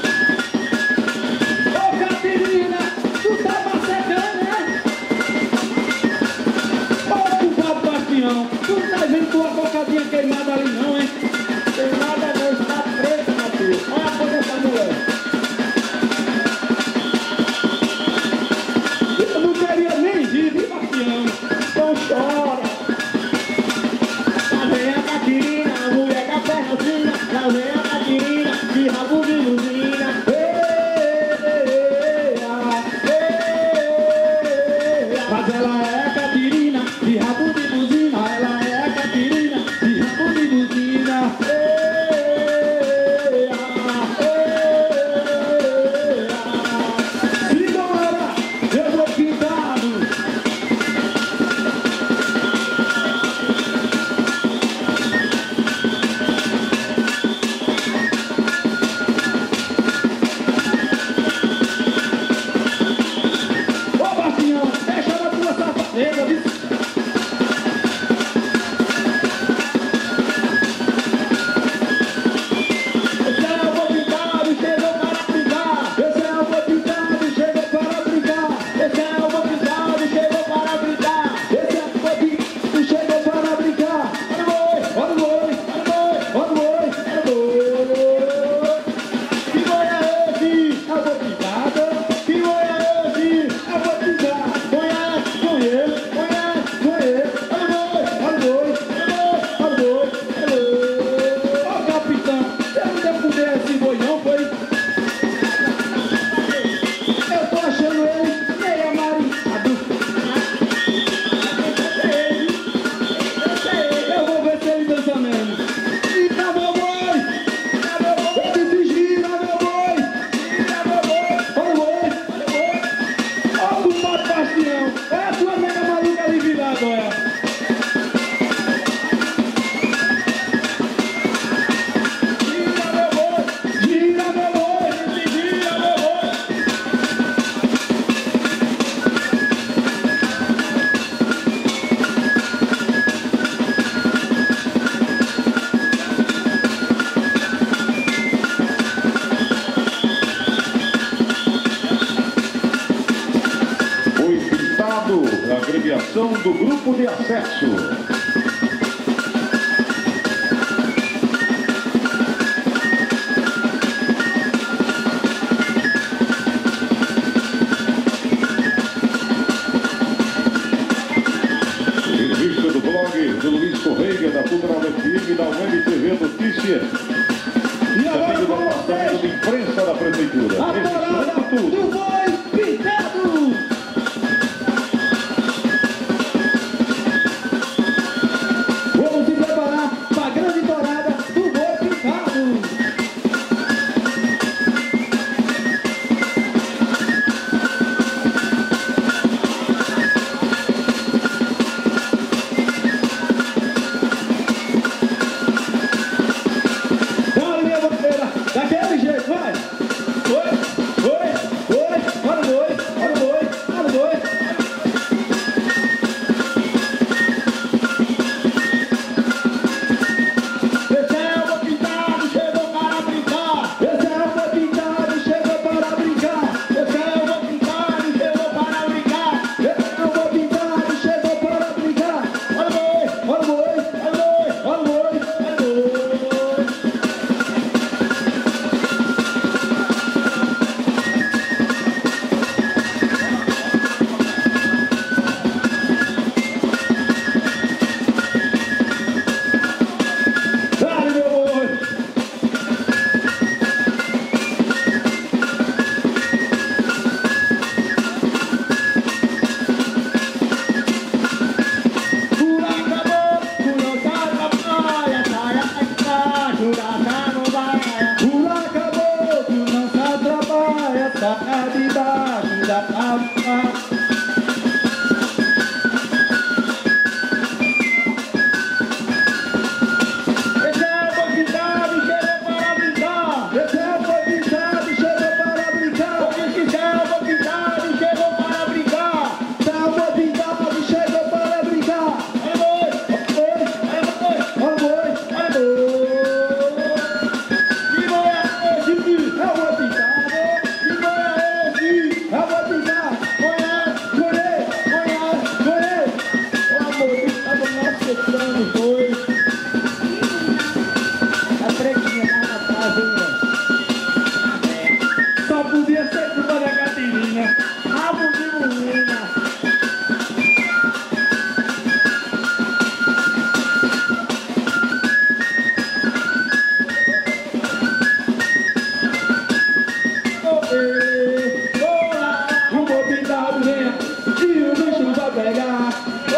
Ô, Catirina, tu tá macetando, né? Ô, culpado Bastião, tu não tá vendo tua cocadinha queimada ali não, hein? Tem nada não, está preta, meu filho. Olha a coisa dessa mulher. Eu não Premiação do Grupo de Acesso. Do Luiz Correia, da Cultural F M, da U M T V Notícias. E agora do com departamento de imprensa da Prefeitura. a parada do Boi Pintado. Vamos se preparar para a grande torada do Boi Pintado. Daquele jeito, vai! Oi, oi, oi, olha o boi, olha o boi, olha o boi. Esse é o Boi Pintado, chegou para brincar. Esse é o Boi Pintado, chegou para brincar. Esse é o Boi Pintado, chegou para brincar. Esse é o Boi Pintado, chegou para brincar. Olha o boi, olha o boi, olha o boi, olha o boi, olha o boi. Só podia ser culpa da Catarina. Rabo de menina. O Boi Pintado vem e o bicho vai pegar.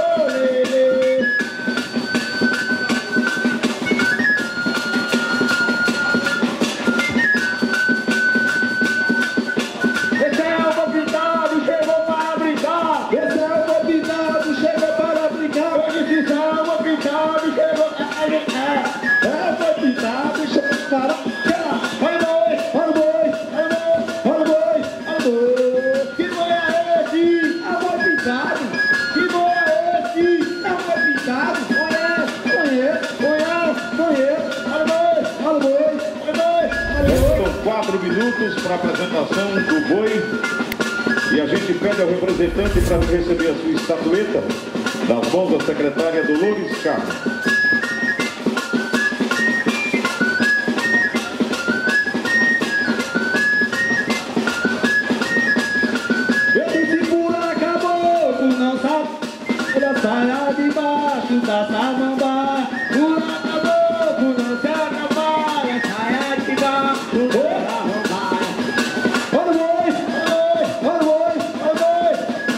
Esse é o Boi Pintado, chegou para brincar. Esse é o Boi Pintado, chegou para brincar. Hoje se é o Boi Pintado, chegou para brincar. É o Boi Pintado, chegou para brincar. Olha o boi, olha o boi, olha o boi, olha o boi. Que boi é esse? É o Boi Pintado. Que boi é esse? É o Boi Pintado. Conheço, conheço, conheço. Olha o boi, olha o boi, olha o boi, olha o boi. São quatro minutos para a apresentação do boi. E a gente pede ao representante para receber a sua estatueta das mãos da secretária Dolores Carlos. Ele segura caboclo, não sabe. Ele saia debaixo da samambaia. Pula caboclo, não se atrapalha. Saia debaixo da samambaia. Olha o boi, olha o boi, olha o boi.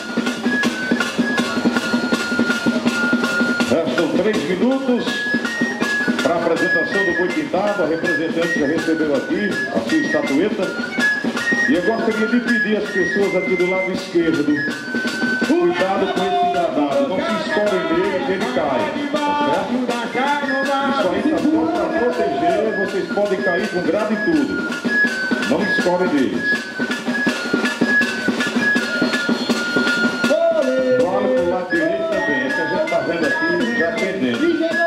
Restam três minutos para a apresentação do Boi Pintado. A representante já recebeu aqui a sua estatueta. E eu gostaria de pedir às pessoas aqui do lado esquerdo, cuidado com esse danado, não se escorem nele que ele cai, tá certo? Isso aí está só para proteger, vocês podem cair com grado e tudo. Não escorem neles. Vale pro lado direito também, é que a gente está vendo aqui já pendendo.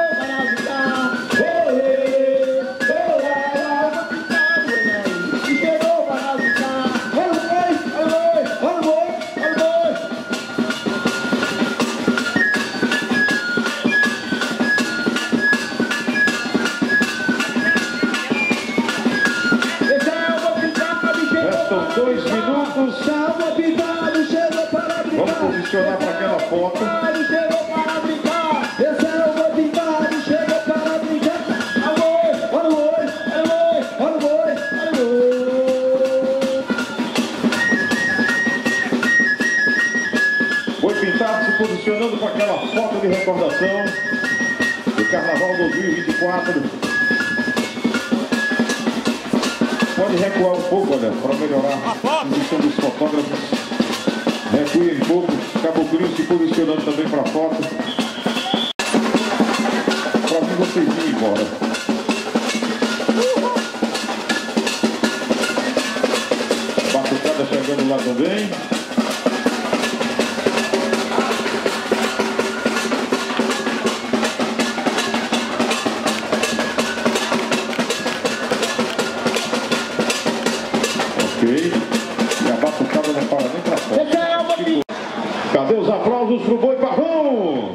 Faltam dois minutos. Salva pintado, chegou para brincar. Vamos posicionar para aquela foto. Chegou para brincar. Esse é o boi pintado, chegou para brincar. Olha o boi, olha o boi, olha o boi, olha o boi. Boi pintado se posicionando para aquela foto de recordação do Carnaval dois mil e vinte e quatro. Pode recuar um pouco, olha, para melhorar a posição dos fotógrafos. Recue um pouco, Caboclinho se posicionando também para a foto. Para mim vocês irem embora. Batucada chegando lá também. E a batucada não para nem pra fora. Cadê os aplausos pro Boi Pavão?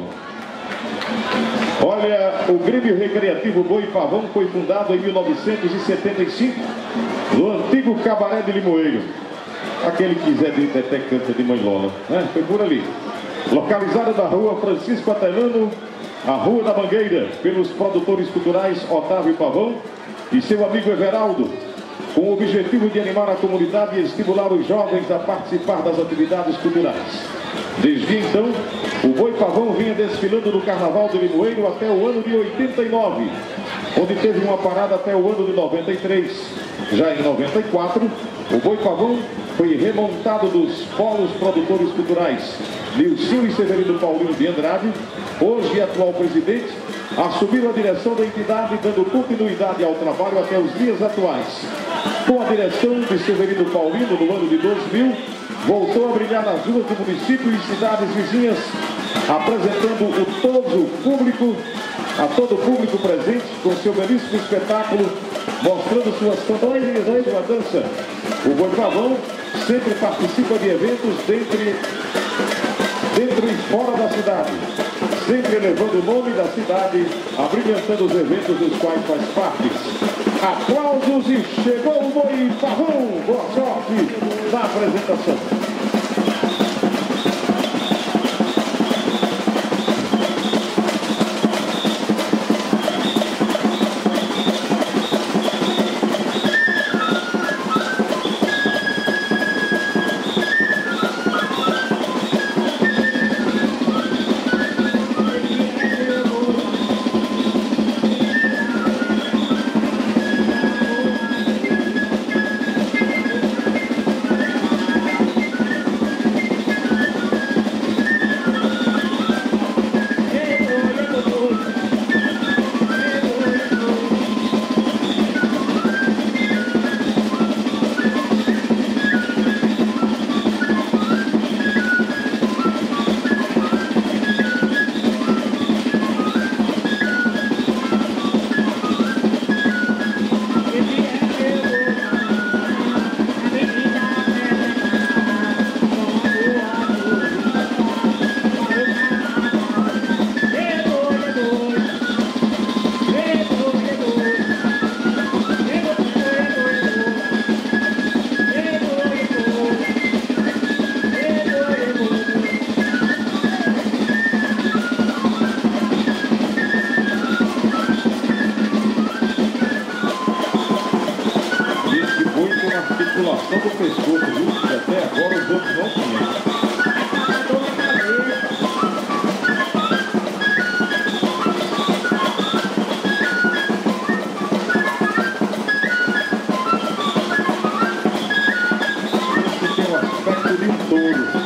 Olha, o Grêmio Recreativo Boi Pavão foi fundado em mil novecentos e setenta e cinco no antigo Cabaré de Limoeiro. Aquele que quiser de até canta de Mãe Lola, né? Foi por ali. Localizada na rua Francisco Atelano, a Rua da Mangueira, pelos produtores culturais Otávio Pavão e seu amigo Everaldo, com o objetivo de animar a comunidade e estimular os jovens a participar das atividades culturais. Desde então, o Boi Pavão vinha desfilando no Carnaval de Limoeiro até o ano de oitenta e nove, onde teve uma parada até o ano de noventa e três. Já em noventa e quatro, o Boi Pavão foi remontado dos polos produtores culturais. Nilcinho e Severino Paulinho de Andrade, hoje atual presidente, assumiram a direção da entidade, dando continuidade ao trabalho até os dias atuais. Com a direção de Severino Paulino, no ano de dois mil, voltou a brilhar nas ruas do município e cidades vizinhas, apresentando o todo público, a todo o público presente, com seu belíssimo espetáculo, mostrando suas canções e sua dança. O Boi Pavão sempre participa de eventos dentro, dentro e fora da cidade, sempre elevando o nome da cidade, abrilhantando os eventos dos quais faz parte. Aplausos e chegou o Boi Pavão. Boa sorte na apresentação. Articulação do pescoço, viu? E até agora os outros não conhecem. Esse tem o aspecto de um touro.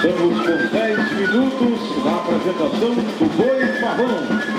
Estamos com dez minutos na apresentação do Boi Pavão.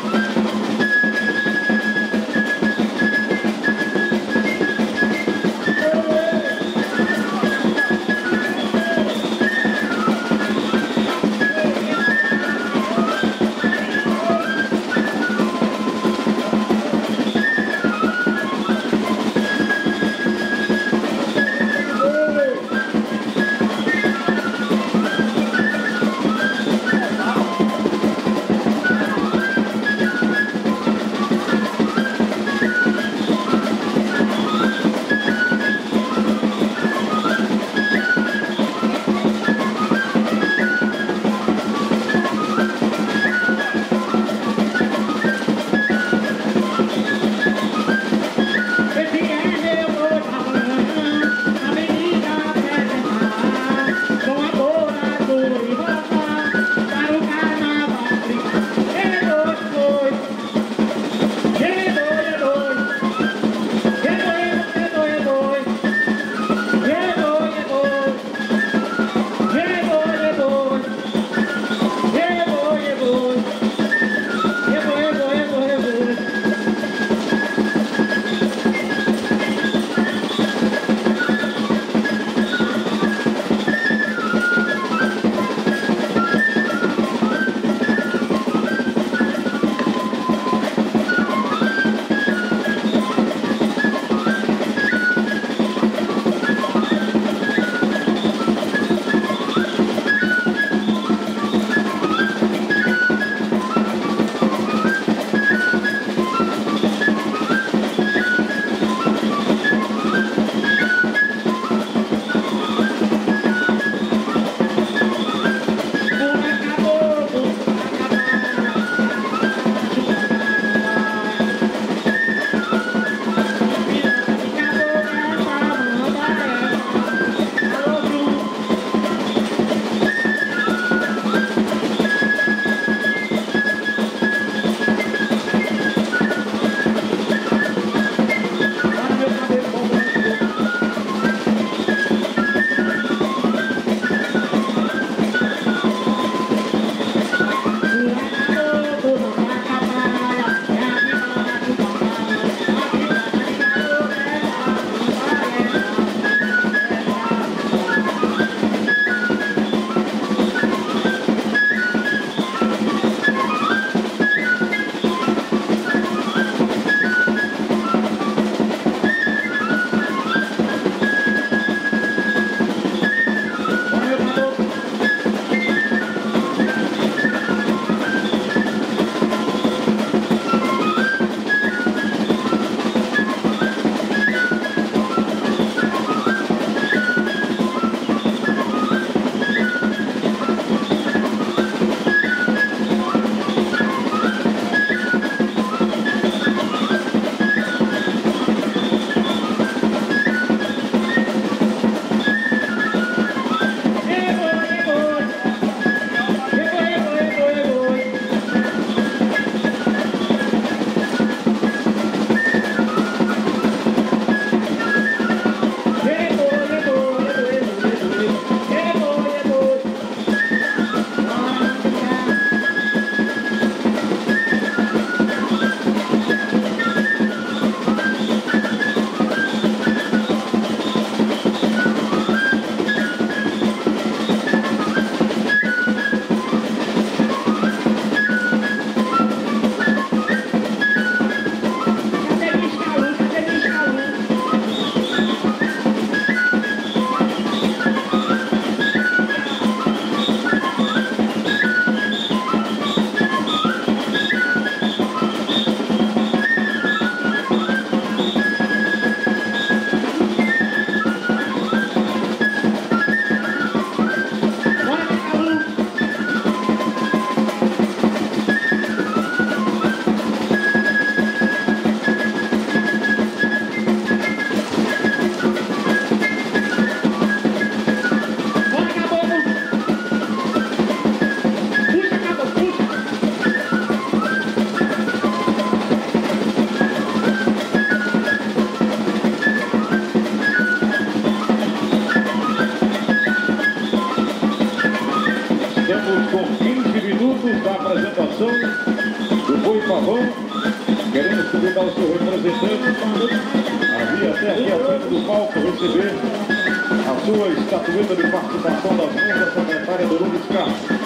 Estamos com quinze minutos da apresentação do Boi Pavão. Queremos convidar o seu representante a vir até aqui à frente do palco receber a sua estatueta de participação das mãos da secretária Lourdes Castro.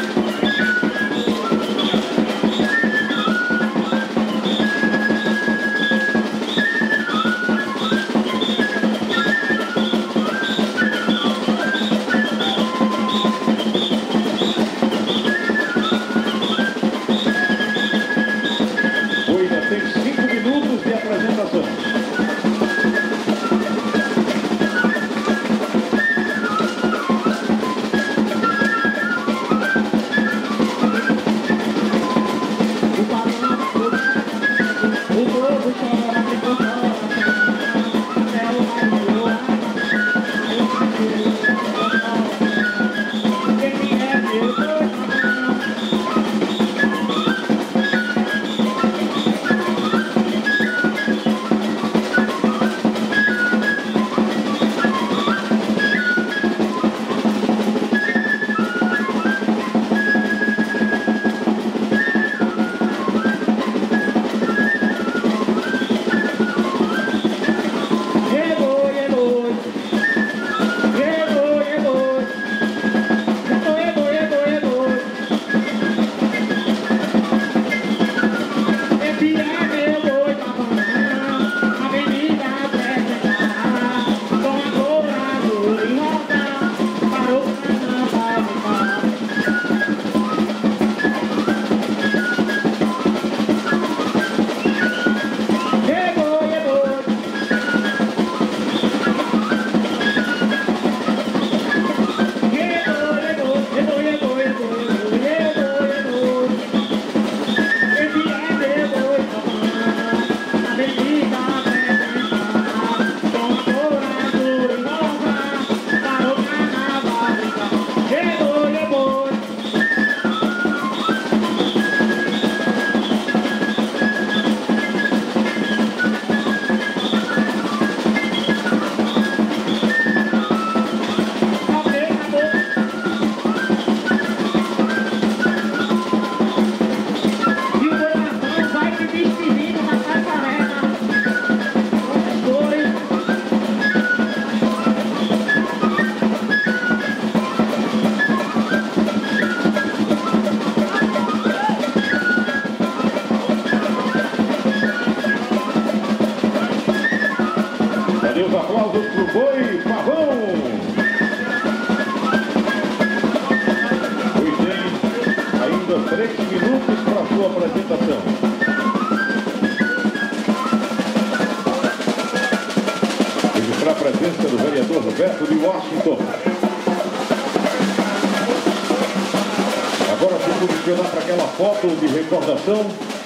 De recordação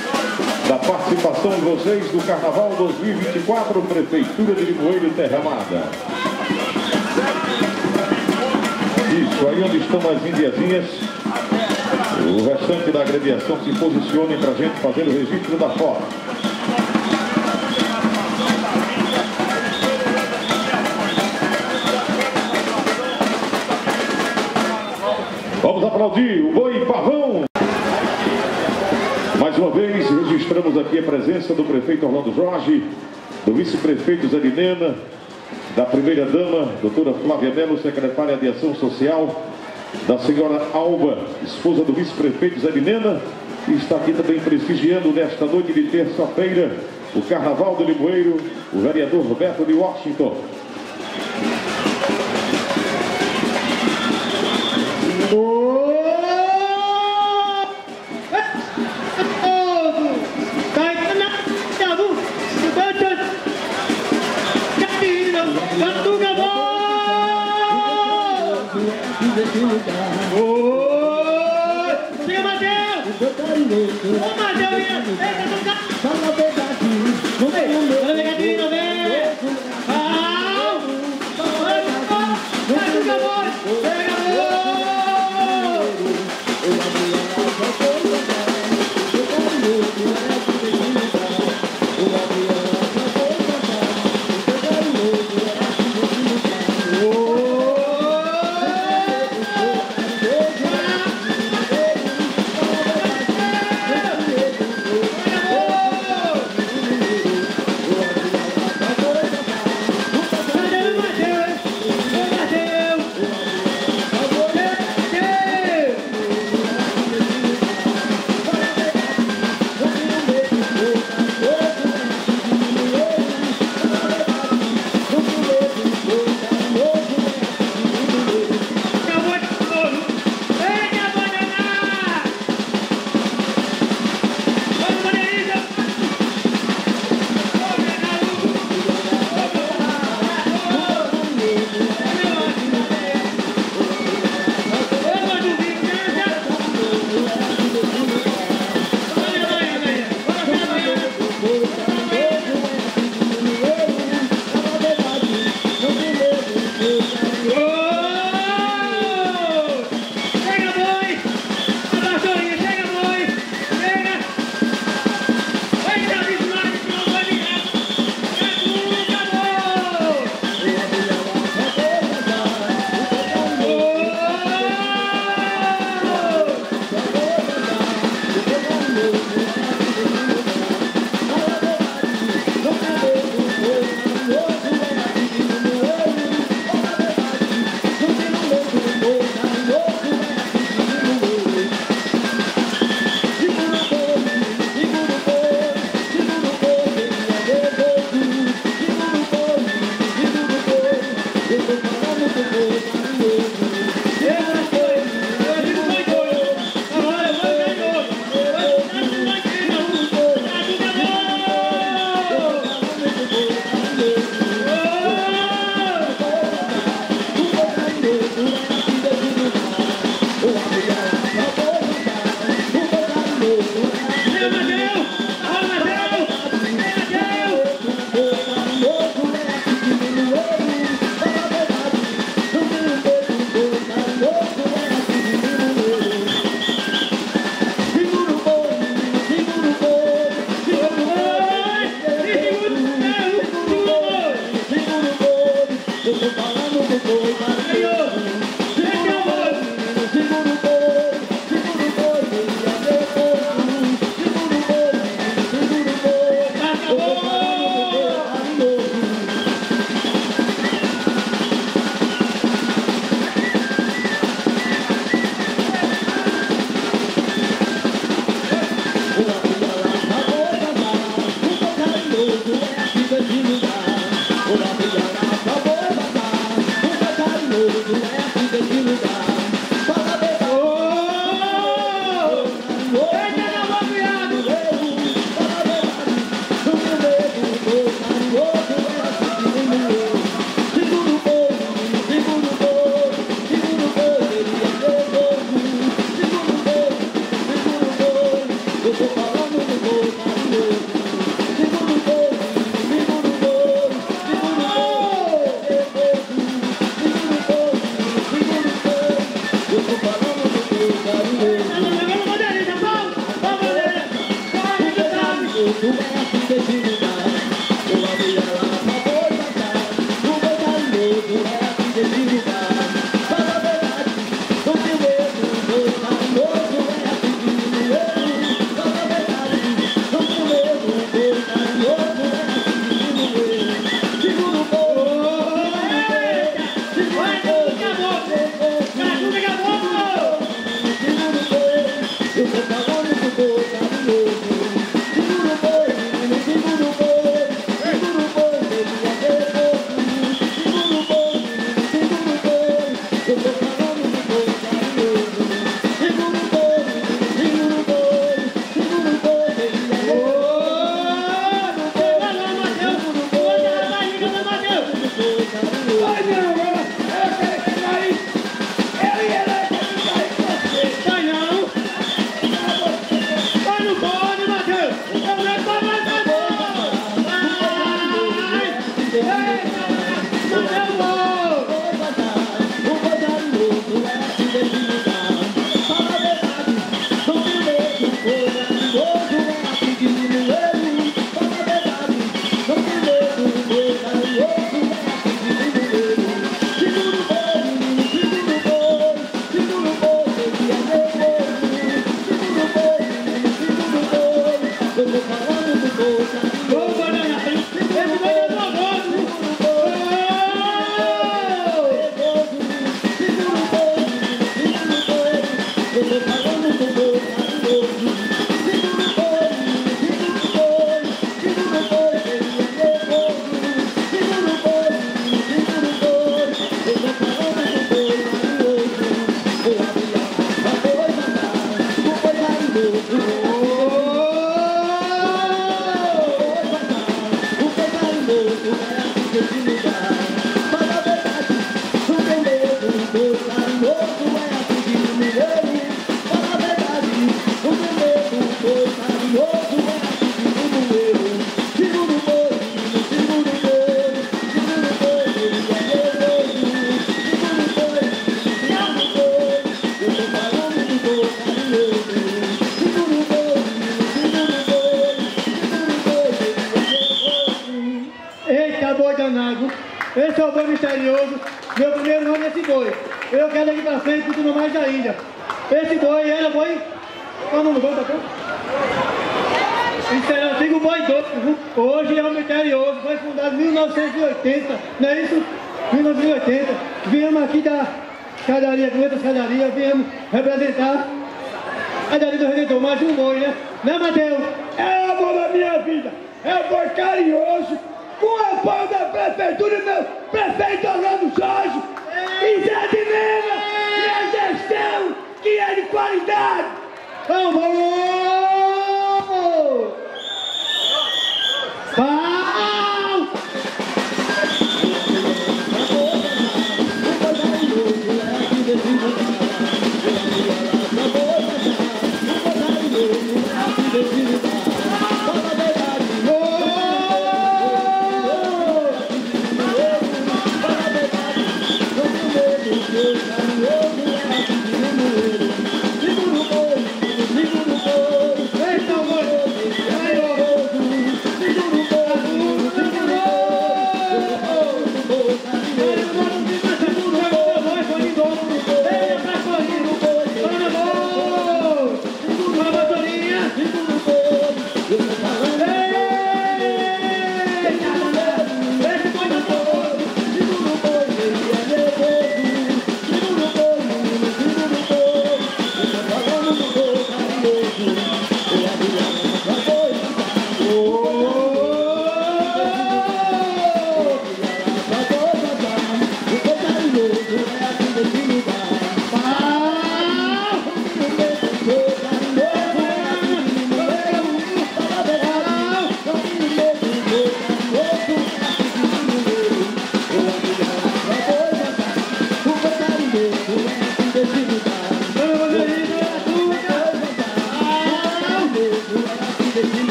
da participação de vocês do Carnaval dois mil e vinte e quatro, Prefeitura de Limoeiro e Terra Amada. Isso, aí onde estão as indiazinhas, o restante da agremiação se posicione para a gente fazer o registro da foto. Vamos aplaudir o Boi Pavão. Mais uma vez, registramos aqui a presença do prefeito Orlando Jorge, do vice-prefeito Zé Linena, da primeira-dama, doutora Flávia Melo, secretária de Ação Social, da senhora Alba, esposa do vice-prefeito Zé Linena, e está aqui também prestigiando nesta noite de terça-feira o Carnaval do Limoeiro, o vereador Roberto de Washington. Oh, Esse é o boi misterioso, meu primeiro nome é esse boi. Eu quero daqui pra frente tudo mais ainda. Esse boi era boi... Qual o nome do boi, tá? Isso era o antigo boi doce. Hoje é o misterioso, foi fundado em mil novecentos e oitenta, não é isso? mil novecentos e oitenta. Viemos aqui da escadaria, com outras escadarias, viemos representar a escadaria do Redentor, mais um boi, né? Né, Mateus? É o boi da minha vida, é o boi carinhoso, com o apoio da prefeitura e meu prefeito Orlando Jorge, e Zé de Lima, e a gestão que é de qualidade. Vamos, vamos! Vamos! Segura o boi, segura o boi.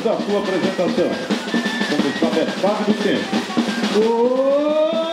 fazendo a sua apresentação. Como está metade do tempo.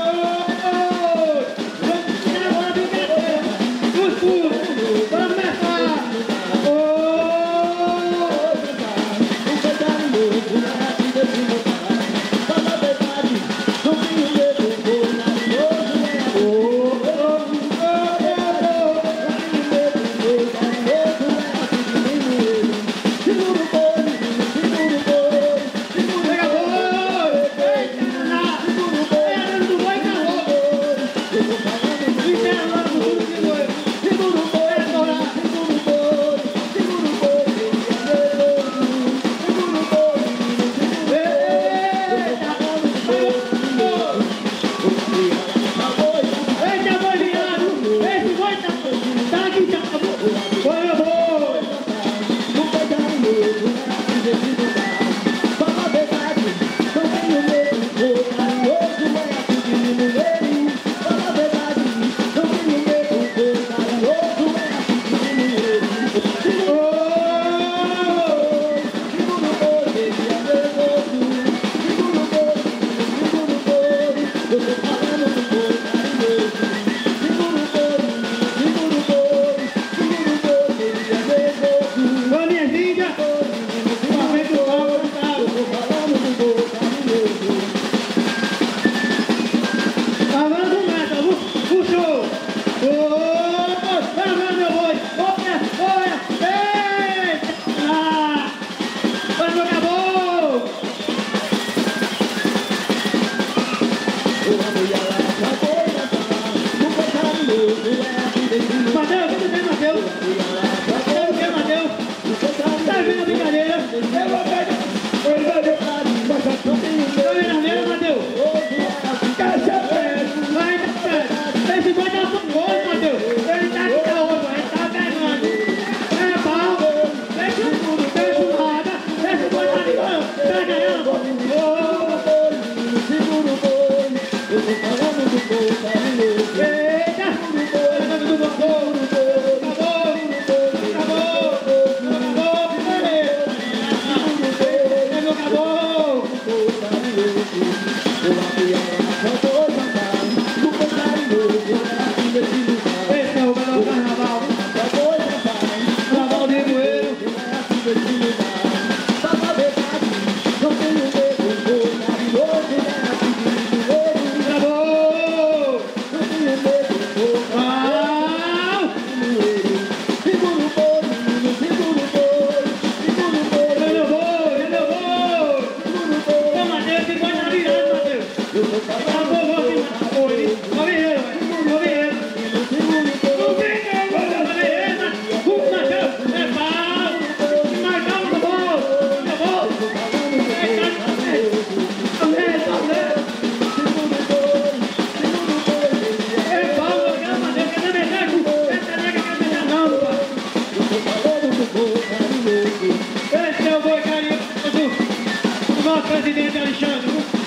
Presidente Alexandre,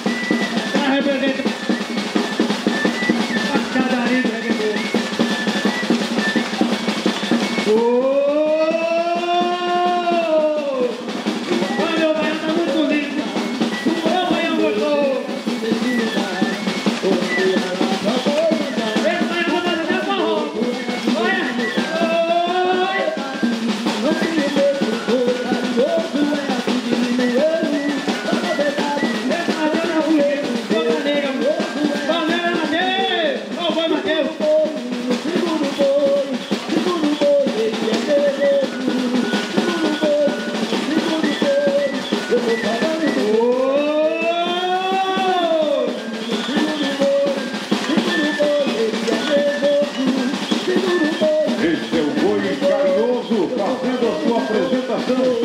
para representar a cidadania do Regueiro. Olha, meu baiano está muito bonito. Ô, baiano gostou. Esse baiano vai fazer até forró. Olha. Este é o Boi Carinhoso fazendo a sua apresentação.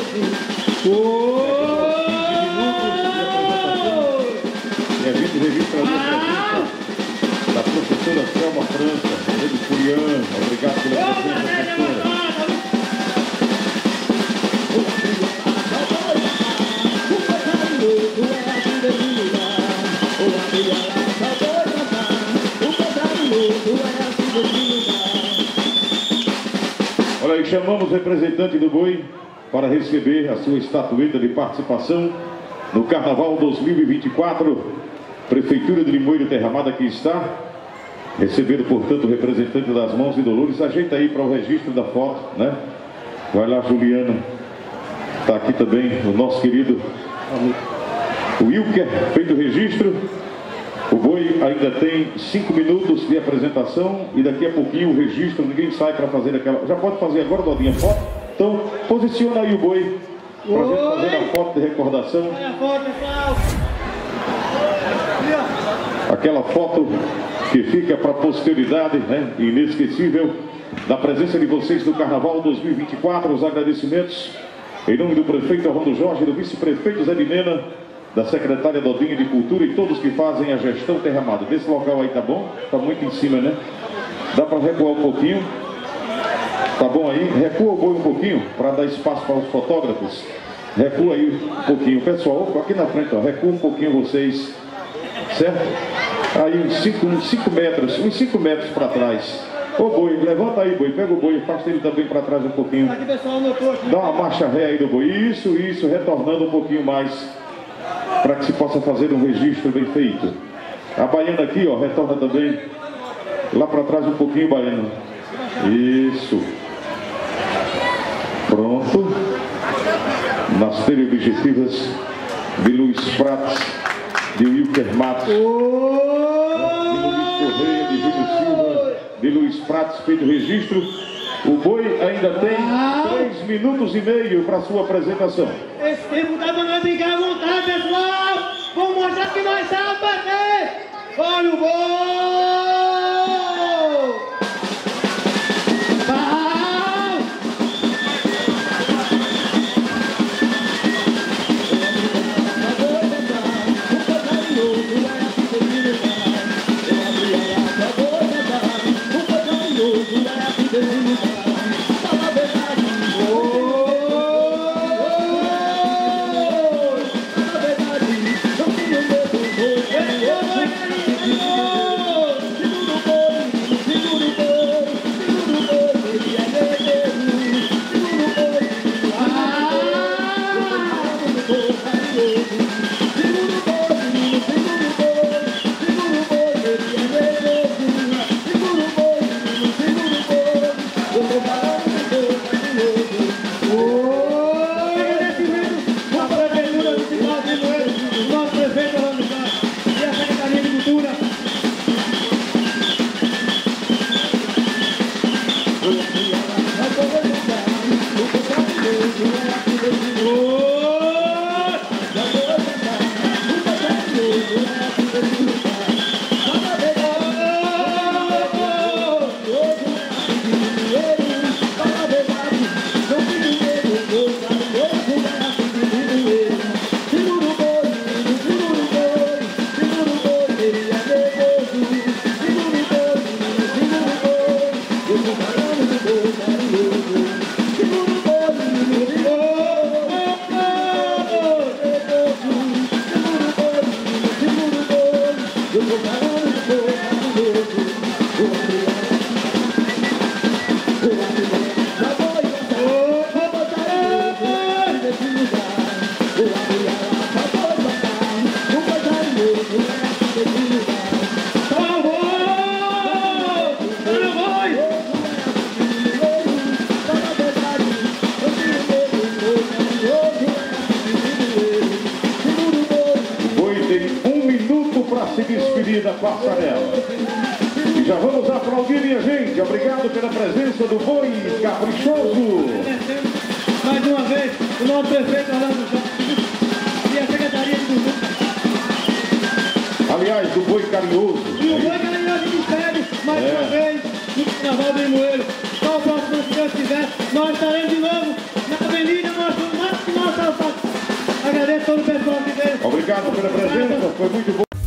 E a gente registra a presença da professora Selma França, Rede Furian. Obrigado pela presença, professora. Olha aí, chamamos o representante do Boi. para receber a sua estatueta de participação no Carnaval dois mil e vinte e quatro. Prefeitura de Limoeiro Terra Amada aqui está, recebendo, portanto, o representante das Mãos de Dolores. Ajeita aí para o registro da foto, né? Vai lá, Juliana. Está aqui também o nosso querido Wilker, feito o registro. O boi ainda tem cinco minutos de apresentação e daqui a pouquinho o registro, ninguém sai para fazer aquela... Já pode fazer agora, Dodinha, foto? Então, posiciona aí o boi para a gente fazer a foto de recordação. Olha a foto, pessoal. Aquela foto que fica para a posteridade, né? Inesquecível, da presença de vocês no Carnaval dois mil e vinte e quatro. Os agradecimentos em nome do prefeito Armando Jorge, do vice-prefeito Zé Minena, da secretária Dodinha de Cultura e todos que fazem a gestão Terra Amada. Desse local aí tá bom? Tá muito em cima, né? Dá para recuar um pouquinho? Tá bom aí? Recua o boi um pouquinho para dar espaço para os fotógrafos. Recua aí um pouquinho. Pessoal, aqui na frente, ó, recua um pouquinho vocês. Certo? Aí uns cinco metros, uns cinco metros para trás. Ô boi, levanta aí, boi, pega o boi, afasta ele também para trás um pouquinho. Aqui, pessoal, notou aqui. Dá uma marcha ré aí do boi. Isso, isso, retornando um pouquinho mais, para que se possa fazer um registro bem feito. A baiana aqui, ó, retorna também. Lá para trás um pouquinho, baiano. Isso. Pronto. Nas teleobjetivas de Luiz Prates, de Wilker Matos, de Luiz Correia, de Júlio Silva, de Luiz Prates, feito o registro. O boi ainda tem três minutos e meio para sua apresentação. Esse tempo dá para nós brincar à vontade, pessoal. Vamos mostrar que nós sabemos bater. Olha o gol! Se despedir da passarela. E já vamos aplaudir, minha gente. Obrigado pela presença do boi caprichoso. Mais uma vez, o nosso prefeito Armando Jorge e a Secretaria de Cultura. Aliás, do boi carinhoso. E o boi carinhoso nos pede mais é. uma vez no Carnaval do Limoeiro. Só o próximo ano, se Deus quiser, nós estaremos de novo na avenida, mostrando mais que nossa alçada. Agradeço todo o pessoal que veio. Obrigado pela presença, foi muito bom.